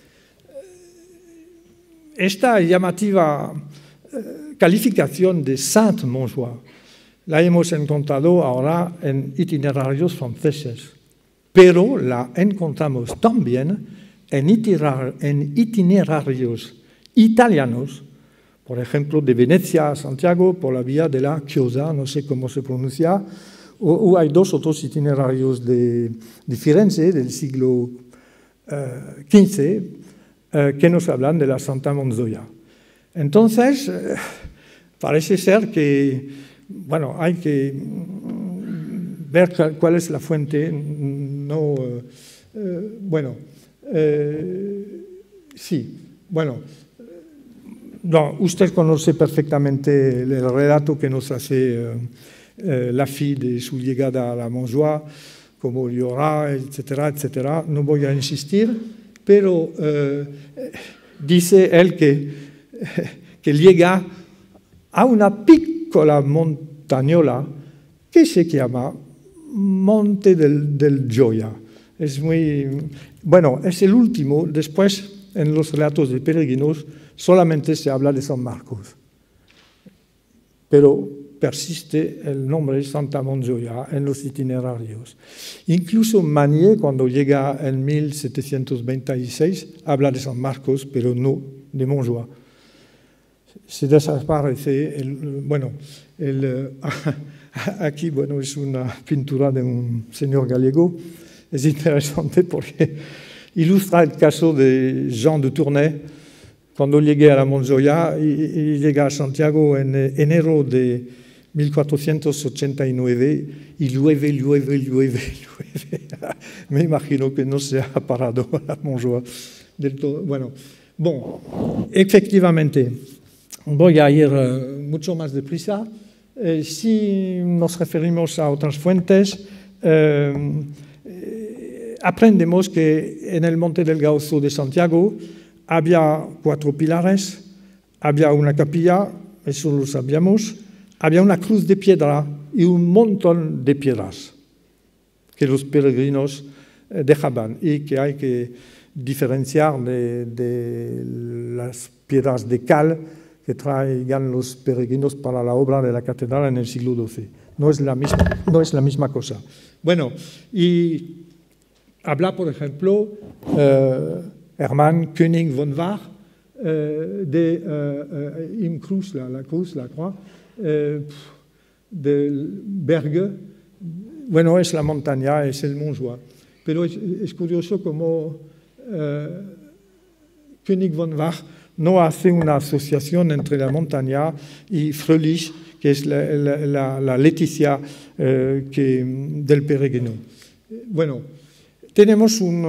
esta llamativa eh, calificación de Saint-Montjoie la hemos encontrado ahora en itinerarios franceses, pero la encontramos también en, itinerar, en itinerarios italianos, por ejemplo, de Venecia a Santiago por la vía de la Chiosa, no sé cómo se pronuncia, o, o hay dos otros itinerarios de, de Firenze del siglo eh, quince eh, que nos hablan de la Santa Monzoia. Entonces, eh, parece ser que, bueno, hay que ver cuál es la fuente, no, eh, bueno, eh, sí, bueno, no, usted conoce perfectamente el relato que nos hace eh, eh, la F I de su llegada a la Montjoie, cómo llora, etcétera, etcétera. No voy a insistir, pero eh, dice él que, que llega a una piccola montañola que se llama Monte del, del Gioia. Es muy, bueno, es el último. Después, en los relatos de peregrinos, solamente se habla de San Marcos, pero persiste el nombre de Santa Monzoia en los itinerarios. Incluso Magnier, cuando llega en mil setecientos veintiséis, habla de San Marcos, pero no de Montjoie. Se desaparece, el, bueno, el, aquí, bueno, es una pintura de un señor gallego, es interesante porque ilustra el caso de Jean de Tournai, cuando llegué a la Monzoia y, y llega a Santiago en enero de mil cuatrocientos ochenta y nueve y llueve, llueve, llueve, llueve. Me imagino que no se ha parado la Montjoie del todo. Bueno, bon, efectivamente, voy a ir uh, mucho más deprisa. Eh, si nos referimos a otras fuentes, eh, eh, aprendemos que en el Monte del Gauzo de Santiago había cuatro pilares, había una capilla, eso lo sabíamos, había una cruz de piedra y un montón de piedras que los peregrinos dejaban y que hay que diferenciar de, de las piedras de cal que traigan los peregrinos para la obra de la catedral en el siglo doce. No es la misma, no es la misma cosa. Bueno, y habla, por ejemplo, eh, Hermann König von Wahr, euh, de euh, Im Cruz, la, la cruz, la croix, euh, de Berge. Bueno, es la montaña, es el Montjoie. Pero es, es curioso como eh, König von Wahr no hace una asociación entre la montaña y Fröhlich, que es la, la, la, la Leticia eh, que, del peregrino. Bueno, tenemos un,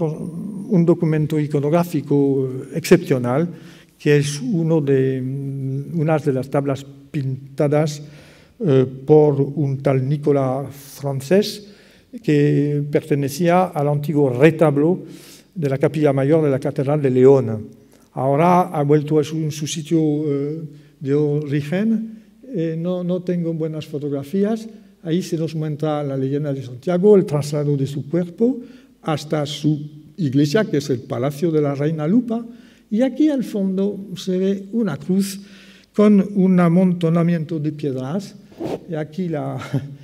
un documento iconográfico excepcional, que es uno de, una de las tablas pintadas eh, por un tal Nicolas francés, que pertenecía al antiguo retablo de la capilla mayor de la Catedral de León. Ahora ha vuelto a su, su sitio eh, de origen. Eh, no, no tengo buenas fotografías. Ahí se nos muestra la leyenda de Santiago, el traslado de su cuerpo hasta su iglesia, que es el Palacio de la Reina Lupa. Y aquí al fondo se ve una cruz con un amontonamiento de piedras. Y aquí la,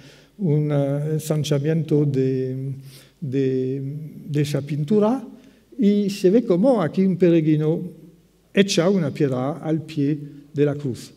un ensanchamiento de, de, de esa pintura. Y se ve como aquí un peregrino echa una piedra al pie de la cruz.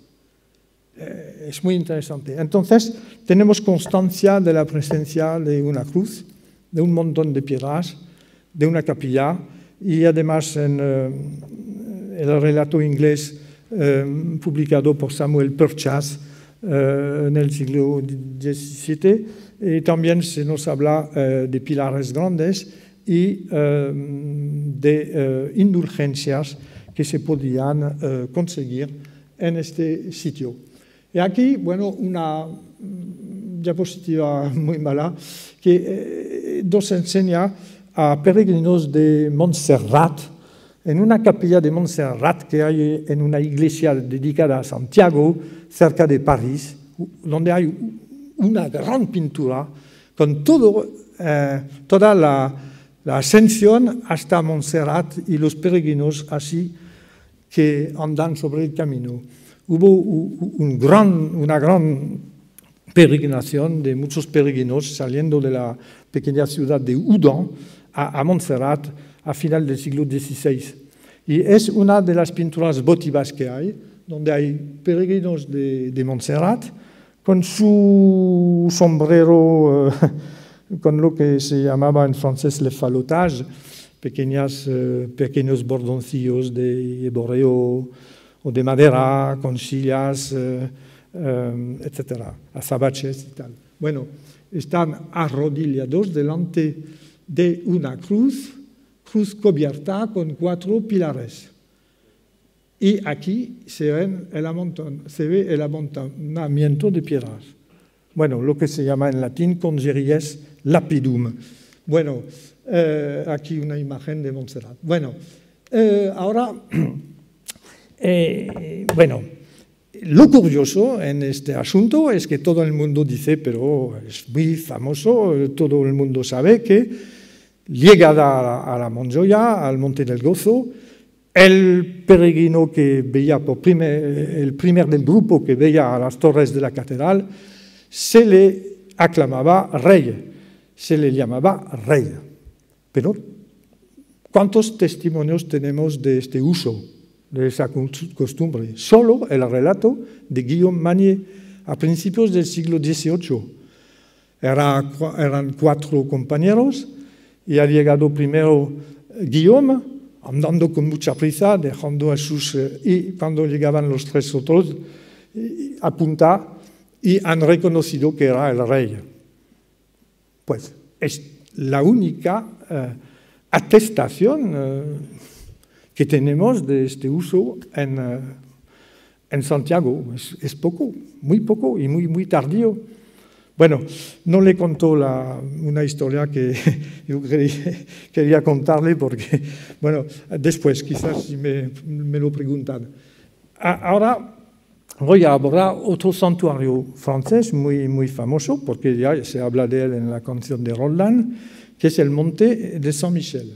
Eh, es muy interesante. Entonces, tenemos constancia de la presencia de una cruz, de un montón de piedras, de una capilla, y además en eh, el relato inglés eh, publicado por Samuel Purchas eh, en el siglo diecisiete. Y también se nos habla eh, de pilares grandes y eh, de eh, indulgencias que se podían eh, conseguir en este sitio. Y aquí, bueno, una diapositiva muy mala que eh, nos enseña a peregrinos de Montserrat, en una capilla de Montserrat que hay en una iglesia dedicada a Santiago, cerca de París, donde hay una gran pintura con todo, eh, toda la, la ascensión hasta Montserrat y los peregrinos así que andan sobre el camino. Hubo un gran, una gran peregrinación de muchos peregrinos saliendo de la pequeña ciudad de Houdan a, a Montserrat a final del siglo dieciséis. Y es una de las pinturas votivas que hay, donde hay peregrinos de, de Montserrat con su sombrero, eh, con lo que se llamaba en francés le falotage, pequeñas, eh, pequeños bordoncillos de borreo o de madera, con sillas, eh, eh, etcétera, azabaches y tal. Bueno, están arrodillados delante de una cruz, cruz cubierta con cuatro pilares. Y aquí se, ven el amonton, se ve el amontonamiento de piedras. Bueno, lo que se llama en latín congeries lapidum. Bueno, eh, aquí una imagen de Montserrat. Bueno, eh, ahora, eh, bueno, lo curioso en este asunto es que todo el mundo dice, pero es muy famoso, todo el mundo sabe que llegada a la, a la Montjoia, al Monte del Gozo, el peregrino que veía por primer, el primer del grupo que veía a las torres de la catedral, se le aclamaba rey, se le llamaba rey. Pero, ¿cuántos testimonios tenemos de este uso, de esa costumbre? Solo el relato de Guillaume Magnier a principios del siglo dieciocho. Era, eran cuatro compañeros y ha llegado primero Guillaume, andando con mucha prisa, dejando a sus... Eh, y cuando llegaban los tres otros, eh, apunta y han reconocido que era el rey. Pues es la única eh, atestación eh, que tenemos de este uso en, eh, en Santiago. Es, es poco, muy poco y muy, muy tardío. Bueno, no le contó la, una historia que yo quería, quería contarle porque, bueno, después quizás si me, me lo preguntan. Ahora voy a abordar otro santuario francés muy, muy famoso, porque ya se habla de él en la canción de Roland, que es el Monte de Saint-Michel.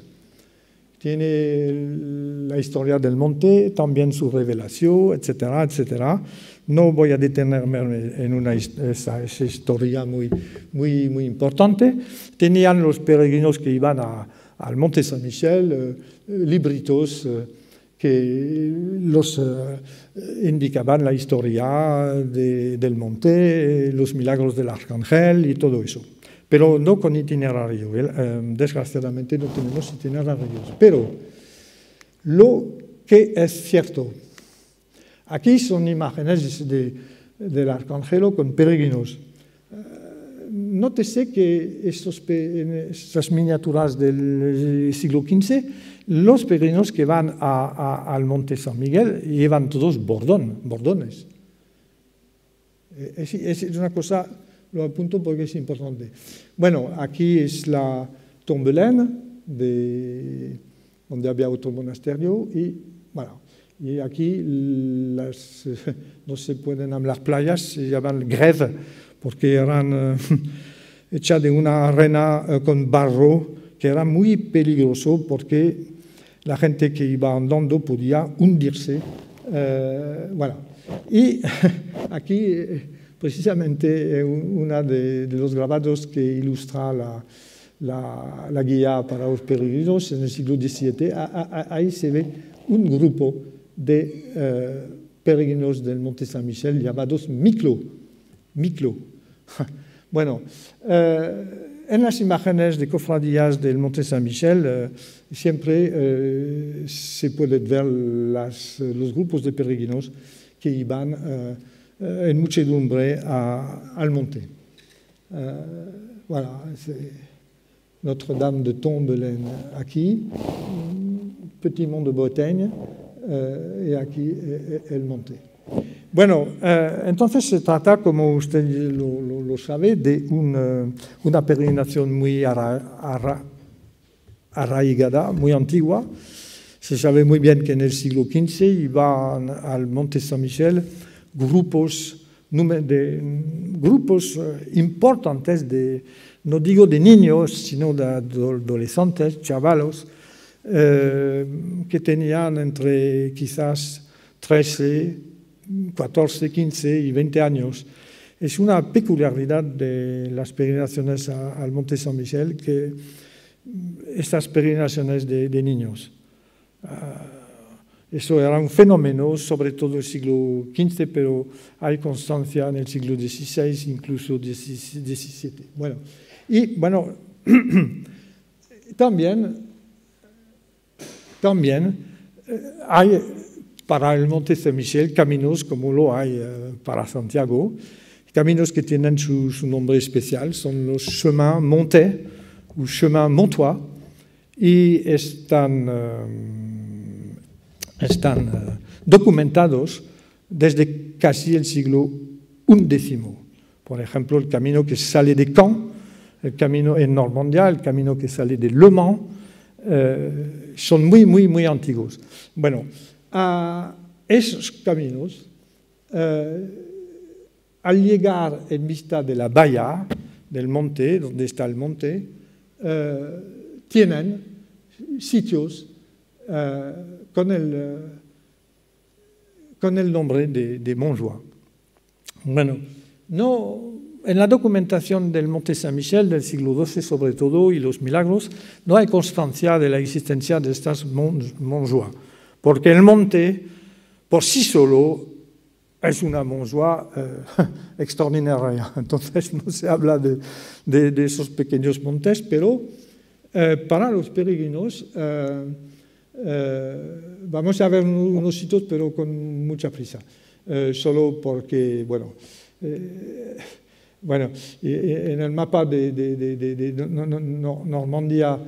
Tiene la historia del monte, también su revelación, etcétera, etcétera. No voy a detenerme en una, esa, esa historia muy, muy, muy importante. Tenían los peregrinos que iban a, al Monte Saint-Michel eh, libritos eh, que los eh, indicaban la historia de, del monte, los milagros del arcángel y todo eso. Pero no con itinerario. Eh, desgraciadamente no tenemos itinerarios. Pero lo que es cierto, aquí son imágenes de, del arcángel con peregrinos. Eh, nótese que estos, estas miniaturas del siglo quince, los peregrinos que van a, a, al Monte San Miguel llevan todos bordón, bordones. Es, es una cosa... Lo apunto porque es importante. Bueno, aquí es la Tombelaine, de, donde había otro monasterio, y bueno, y aquí las, no se pueden hablar playas, se llaman grève, porque eran uh, hechas de una arena uh, con barro, que era muy peligroso porque la gente que iba andando podía hundirse. Uh, bueno, y aquí... precisamente uno de, de los grabados que ilustra la, la, la guía para los peregrinos en el siglo diecisiete, a, a, ahí se ve un grupo de eh, peregrinos del Monte San Michel llamados Miclo. Miclo. Bueno, eh, en las imágenes de cofradías del Monte San Michel eh, siempre eh, se pueden ver las, los grupos de peregrinos que iban eh, en muchedumbre a, al monte. Eh, voilà, Notre-Dame de Tombelaine aquí, Petit Mont de Bretagne, eh, y aquí eh, el monte. Bueno, eh, entonces se trata, como usted lo, lo, lo sabe, de una, una peregrinación muy arra, arra, arraigada, muy antigua. Se sabe muy bien que en el siglo quince iban al Monte San Michel grupos, de, grupos importantes, de, no digo de niños, sino de adolescentes, chavalos, eh, que tenían entre quizás trece, catorce, quince y veinte años. Es una peculiaridad de las peregrinaciones a, al Monte San Michel que estas peregrinaciones de, de niños. Uh, eso era un fenómeno, sobre todo en el siglo quince, pero hay constancia en el siglo dieciséis, incluso diecisiete. Bueno, y bueno, también, también eh, hay para el Monte San Michel caminos como lo hay eh, para Santiago, caminos que tienen su, su nombre especial, son los chemins montais o chemins montois, y están, uh, están uh, documentados desde casi el siglo undécimo. Por ejemplo, el camino que sale de Caen, el camino en Normandía, el camino que sale de Le Mans, uh, son muy, muy, muy antiguos. Bueno, a esos caminos, uh, al llegar en vista de la bahía del monte, donde está el monte, uh, tienen sitios uh, con, el, uh, con el nombre de, de Montjoie. Bueno, no, en la documentación del Monte San Michel del siglo doce, sobre todo, y los milagros, no hay constancia de la existencia de estas Montjoie, porque el monte, por sí solo, es una Montjoie eh, extraordinaria. Entonces no se habla de, de, de esos pequeños montes, pero eh, para los peregrinos eh, eh, vamos a ver unos sitios, pero con mucha prisa. Eh, solo porque, bueno, eh, bueno, en el mapa de, de, de, de, de no, no, no, Normandía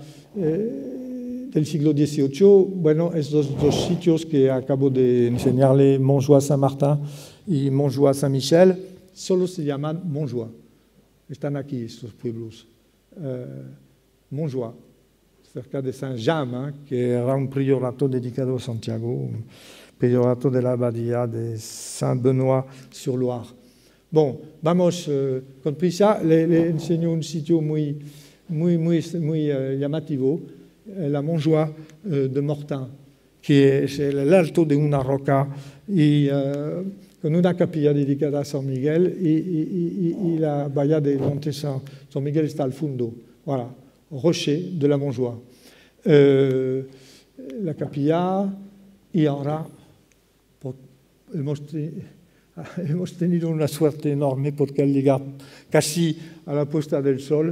eh, del siglo dieciocho, bueno, estos dos sitios que acabo de enseñarle, Montjoie-Saint-Martin y Montjoie-Saint-Michel, solo se llaman Montjoie. Están aquí estos pueblos. Eh, Montjoie, cerca de Saint-James, que era un priorato dedicado a Santiago, un priorato de la abadía de Saint-Benoît-sur-Loire. Bon, vamos uh, con prisa, le, le enseño un sitio muy, muy, muy, muy uh, llamativo, la Montjoie uh, de Mortain, que es el alto de una roca y uh, con una capilla dedicada a San Miguel y, y, y, y la bahía del Monte San, San Miguel está al fondo. Voilà, rocher de la Montjoie. Uh, la capilla y ahora por, hemos, hemos tenido una suerte enorme porque al llegar casi a la puesta del sol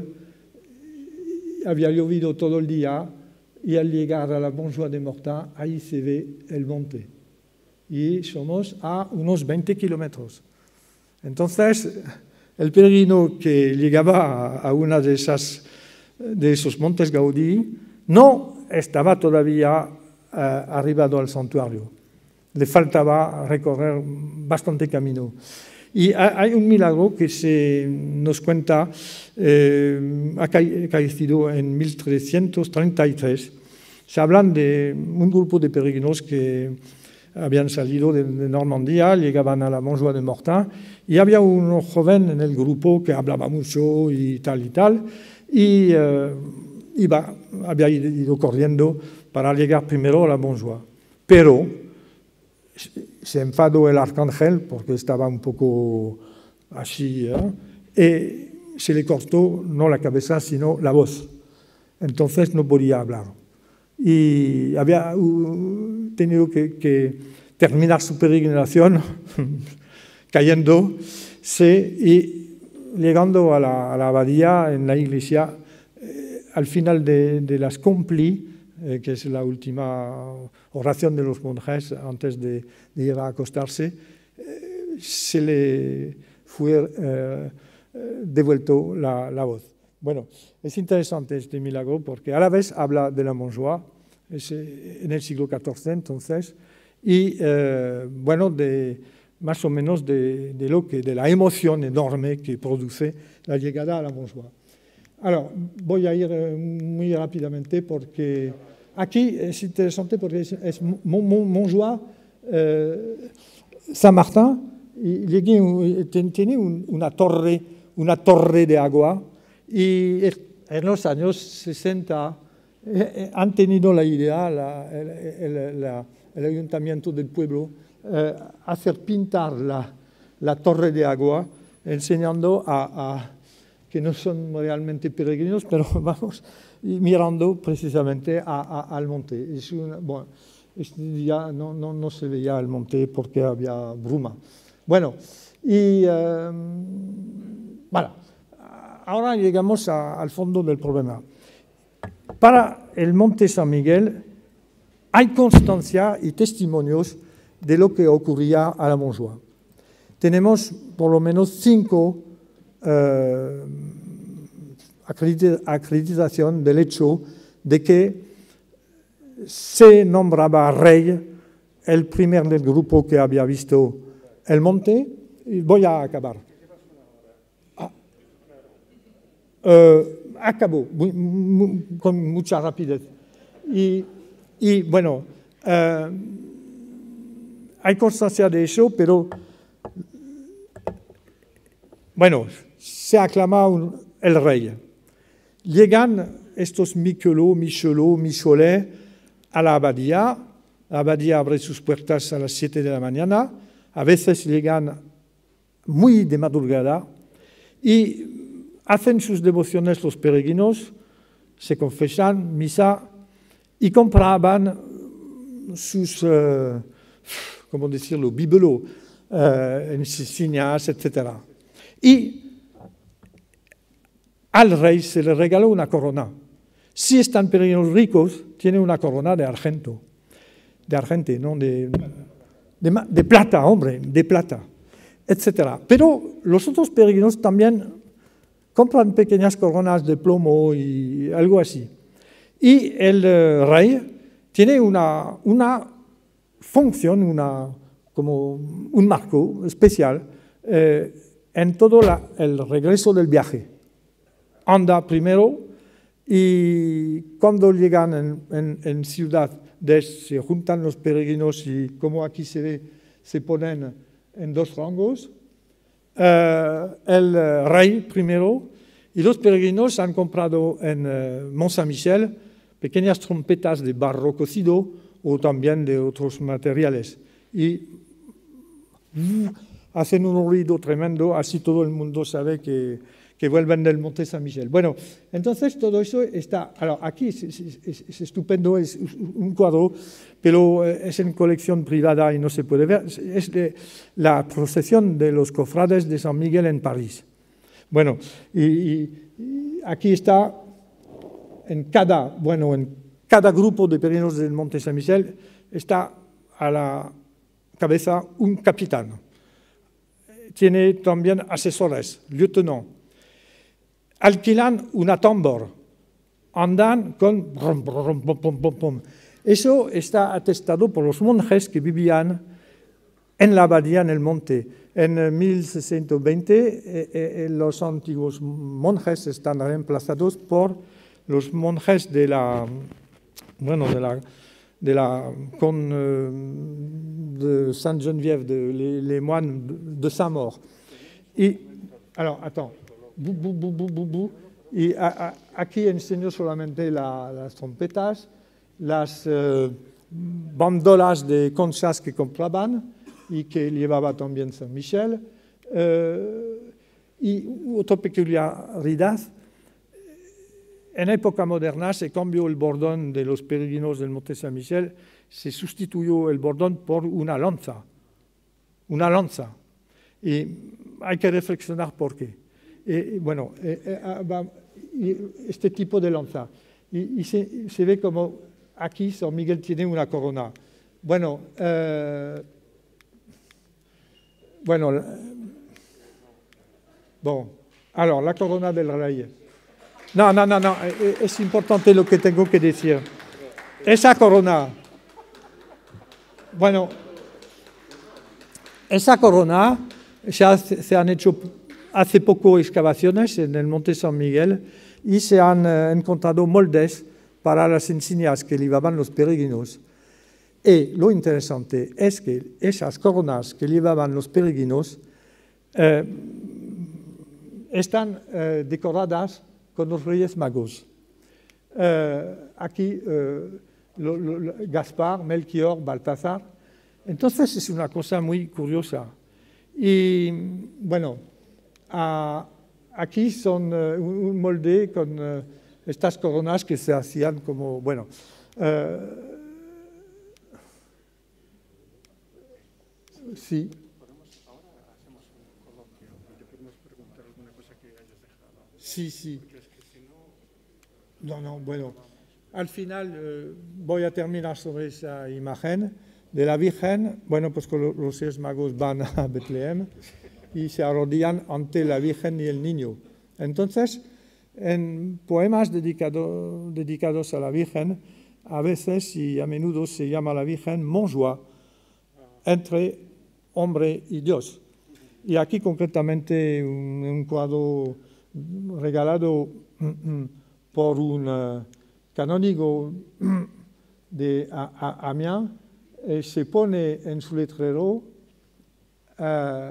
había llovido todo el día y al llegar a la Montjoie de Mortain ahí se ve el monte. Y somos a unos veinte kilómetros. Entonces, el peregrino que llegaba a una de, esas, de esos montes Gaudí no estaba todavía uh, arribado al santuario. Le faltaba recorrer bastante camino. Y hay un milagro que se nos cuenta, eh, ha acaecido en mil trescientos treinta y tres. Se hablan de un grupo de peregrinos que habían salido de, de Normandía, llegaban a la Montjoie de Mortain, y había un joven en el grupo que hablaba mucho y tal y tal, y eh, iba, había ido corriendo para llegar primero a la Montjoie. Pero se enfadó el arcángel porque estaba un poco así, ¿eh? Y se le cortó no la cabeza, sino la voz. Entonces no podía hablar. Y había uh, tenido que, que terminar su peregrinación cayéndose y llegando a la, a la abadía, en la iglesia, eh, al final de, de las compli, eh, que es la última oración de los monjes antes de, de ir a acostarse, eh, se le fue eh, devuelto la, la voz. Bueno, es interesante este milagro porque a la vez habla de la Montjoie, es en el siglo catorce entonces, y eh, bueno, de, más o menos de, de, lo que, de la emoción enorme que produce la llegada a la Montjoie. Alors, voy a ir muy rápidamente porque aquí es interesante porque es, es Montjoie, eh, San Martín, y tiene un, una, torre, una torre de agua, y en los años sesenta eh, han tenido la idea, la, el, el, la, el ayuntamiento del pueblo, eh, hacer pintar la, la torre de agua, enseñando a, a que no son realmente peregrinos, pero vamos, y mirando precisamente a, a, al monte. Es una, bueno, es, ya no, no, no se veía el monte porque había bruma. Bueno, y eh, bueno, ahora llegamos a, al fondo del problema. Para el Monte San Miguel hay constancia y testimonios de lo que ocurría a la Montjoie. Tenemos por lo menos cinco eh, acreditación del hecho de que se nombraba rey el primer del grupo que había visto el monte. Y voy a acabar. Ah, eh, acabo muy, muy, con mucha rapidez. Y, y bueno, eh, hay constancia de eso, pero bueno, se aclama un, el rey. Llegan estos Michelot, Michelot, Michelet a la abadía. La abadía abre sus puertas a las siete de la mañana. A veces llegan muy de madrugada y hacen sus devociones los peregrinos, se confesan, misa, y compraban sus, uh, ¿cómo decirlo?, bibelots, uh, insignias, etcétera. Y al rey se le regaló una corona. Si están peregrinos ricos, tiene una corona de argento, de argento, no de, de, de plata, hombre, de plata, etcétera. Pero los otros peregrinos también compran pequeñas coronas de plomo y algo así. Y el uh, rey tiene una, una función, una, como un marco especial eh, en todo la, el regreso del viaje. Anda primero y cuando llegan en, en, en ciudad, de, se juntan los peregrinos y como aquí se ve, se ponen en dos rangos. Uh, el uh, rey primero y los peregrinos han comprado en uh, Mont Saint-Michel pequeñas trompetas de barro cocido o también de otros materiales y uh, hacen un ruido tremendo, así todo el mundo sabe que, que vuelven del Monte Saint-Michel. Bueno, entonces todo eso está, alors aquí es, es, es, es estupendo, es un cuadro, pero es en colección privada y no se puede ver, es de la procesión de los cofrades de San Miguel en París. Bueno, y, y, y aquí está, en cada, bueno, en cada grupo de peregrinos del Monte Saint-Michel está a la cabeza un capitán. Tiene también asesores, lieutenant. Alquilan una tambor, andan con... Brum, brum, brum, brum, brum, brum. Eso está atestado por los monjes que vivían en la abadía, en el monte. En mil seiscientos veinte eh, eh, los antiguos monjes están reemplazados por los monjes de la... Bueno, de la... de la con, euh, de Sainte-Geneviève, de, les, les moines de Saint-Maur. Y, alors, attends. Bu, bu, bu, bu, bu, bu. Y a, a, aquí enseño solamente la, las trompetas, las eh, bandolas de conchas que compraban y que llevaba también San Michel. Eh, y otra peculiaridad, en época moderna se cambió el bordón de los peregrinos del Monte San Michel, se sustituyó el bordón por una lanza, una lanza. Y hay que reflexionar por qué. y, bueno, eh, eh, va, y este tipo de lanza. Y, y se, se ve como aquí San Miguel tiene una corona. Bueno, eh, bueno, bon, alors la corona del rey. No, no, no, no, es importante lo que tengo que decir. Esa corona, bueno, esa corona, ya se han hecho hace poco excavaciones en el Monte San Miguel y se han eh, encontrado moldes para las insignias que llevaban los peregrinos. Y lo interesante es que esas coronas que llevaban los peregrinos eh, están eh, decoradas con los Reyes Magos. Eh, aquí eh, lo, lo, Gaspar, Melchior, Baltasar. Entonces es una cosa muy curiosa. Y bueno, a, aquí son uh, un molde con uh, estas coronas que se hacían como, bueno, uh, sí. Sí, sí. No, no, bueno, al final uh, voy a terminar sobre esa imagen de la Virgen. Bueno, pues que los Reyes Magos van a Betlehem y se arrodillan ante la Virgen y el niño. Entonces, en poemas dedicado, dedicados a la Virgen, a veces y a menudo se llama a la Virgen Montjoie, entre hombre y Dios. Y aquí concretamente un, un cuadro regalado por un uh, canónigo de Amiens, eh, se pone en su letrero uh,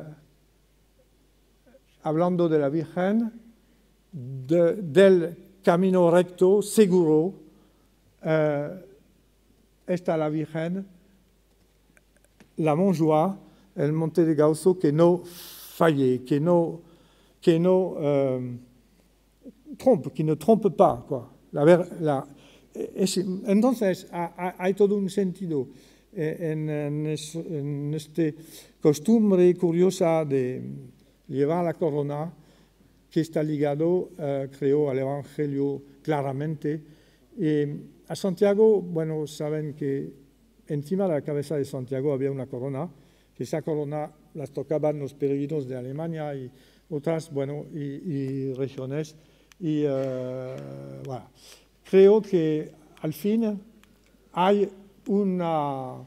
hablando de la Virgen, de, del camino recto, seguro, uh, está la Virgen, la Montjoie, el monte de Gauzo, que no falle, que no, que no uh, trompe, que no trompe pas, quoi. La, la, es, entonces, hay todo un sentido en, en, es, en esta costumbre curiosa de llevar la corona, que está ligado, uh, creo, al Evangelio claramente. Y a Santiago, bueno, saben que encima de la cabeza de Santiago había una corona, que esa corona las tocaban los peregrinos de Alemania y otras, bueno, y, y regiones. Y uh, bueno, creo que al fin hay una,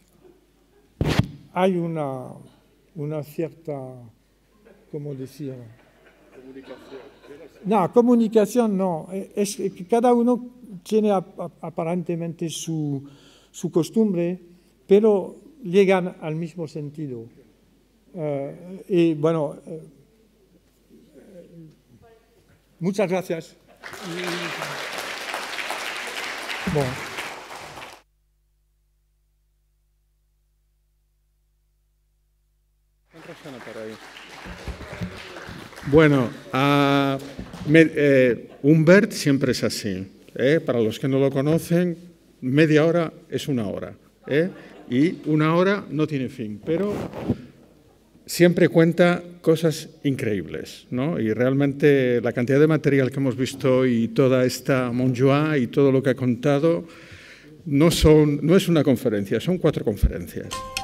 hay una, una cierta, ¿cómo decir? Comunicación. No, comunicación no. Es que cada uno tiene aparentemente su, su costumbre, pero llegan al mismo sentido. Uh, y bueno, uh, muchas gracias. Bon. Bueno, uh, me, eh, Humbert siempre es así. ¿eh? Para los que no lo conocen, media hora es una hora. ¿eh? Y una hora no tiene fin, pero siempre cuenta cosas increíbles, ¿no? Y realmente la cantidad de material que hemos visto y toda esta Montjoie y todo lo que ha contado no, son, no es una conferencia, son cuatro conferencias.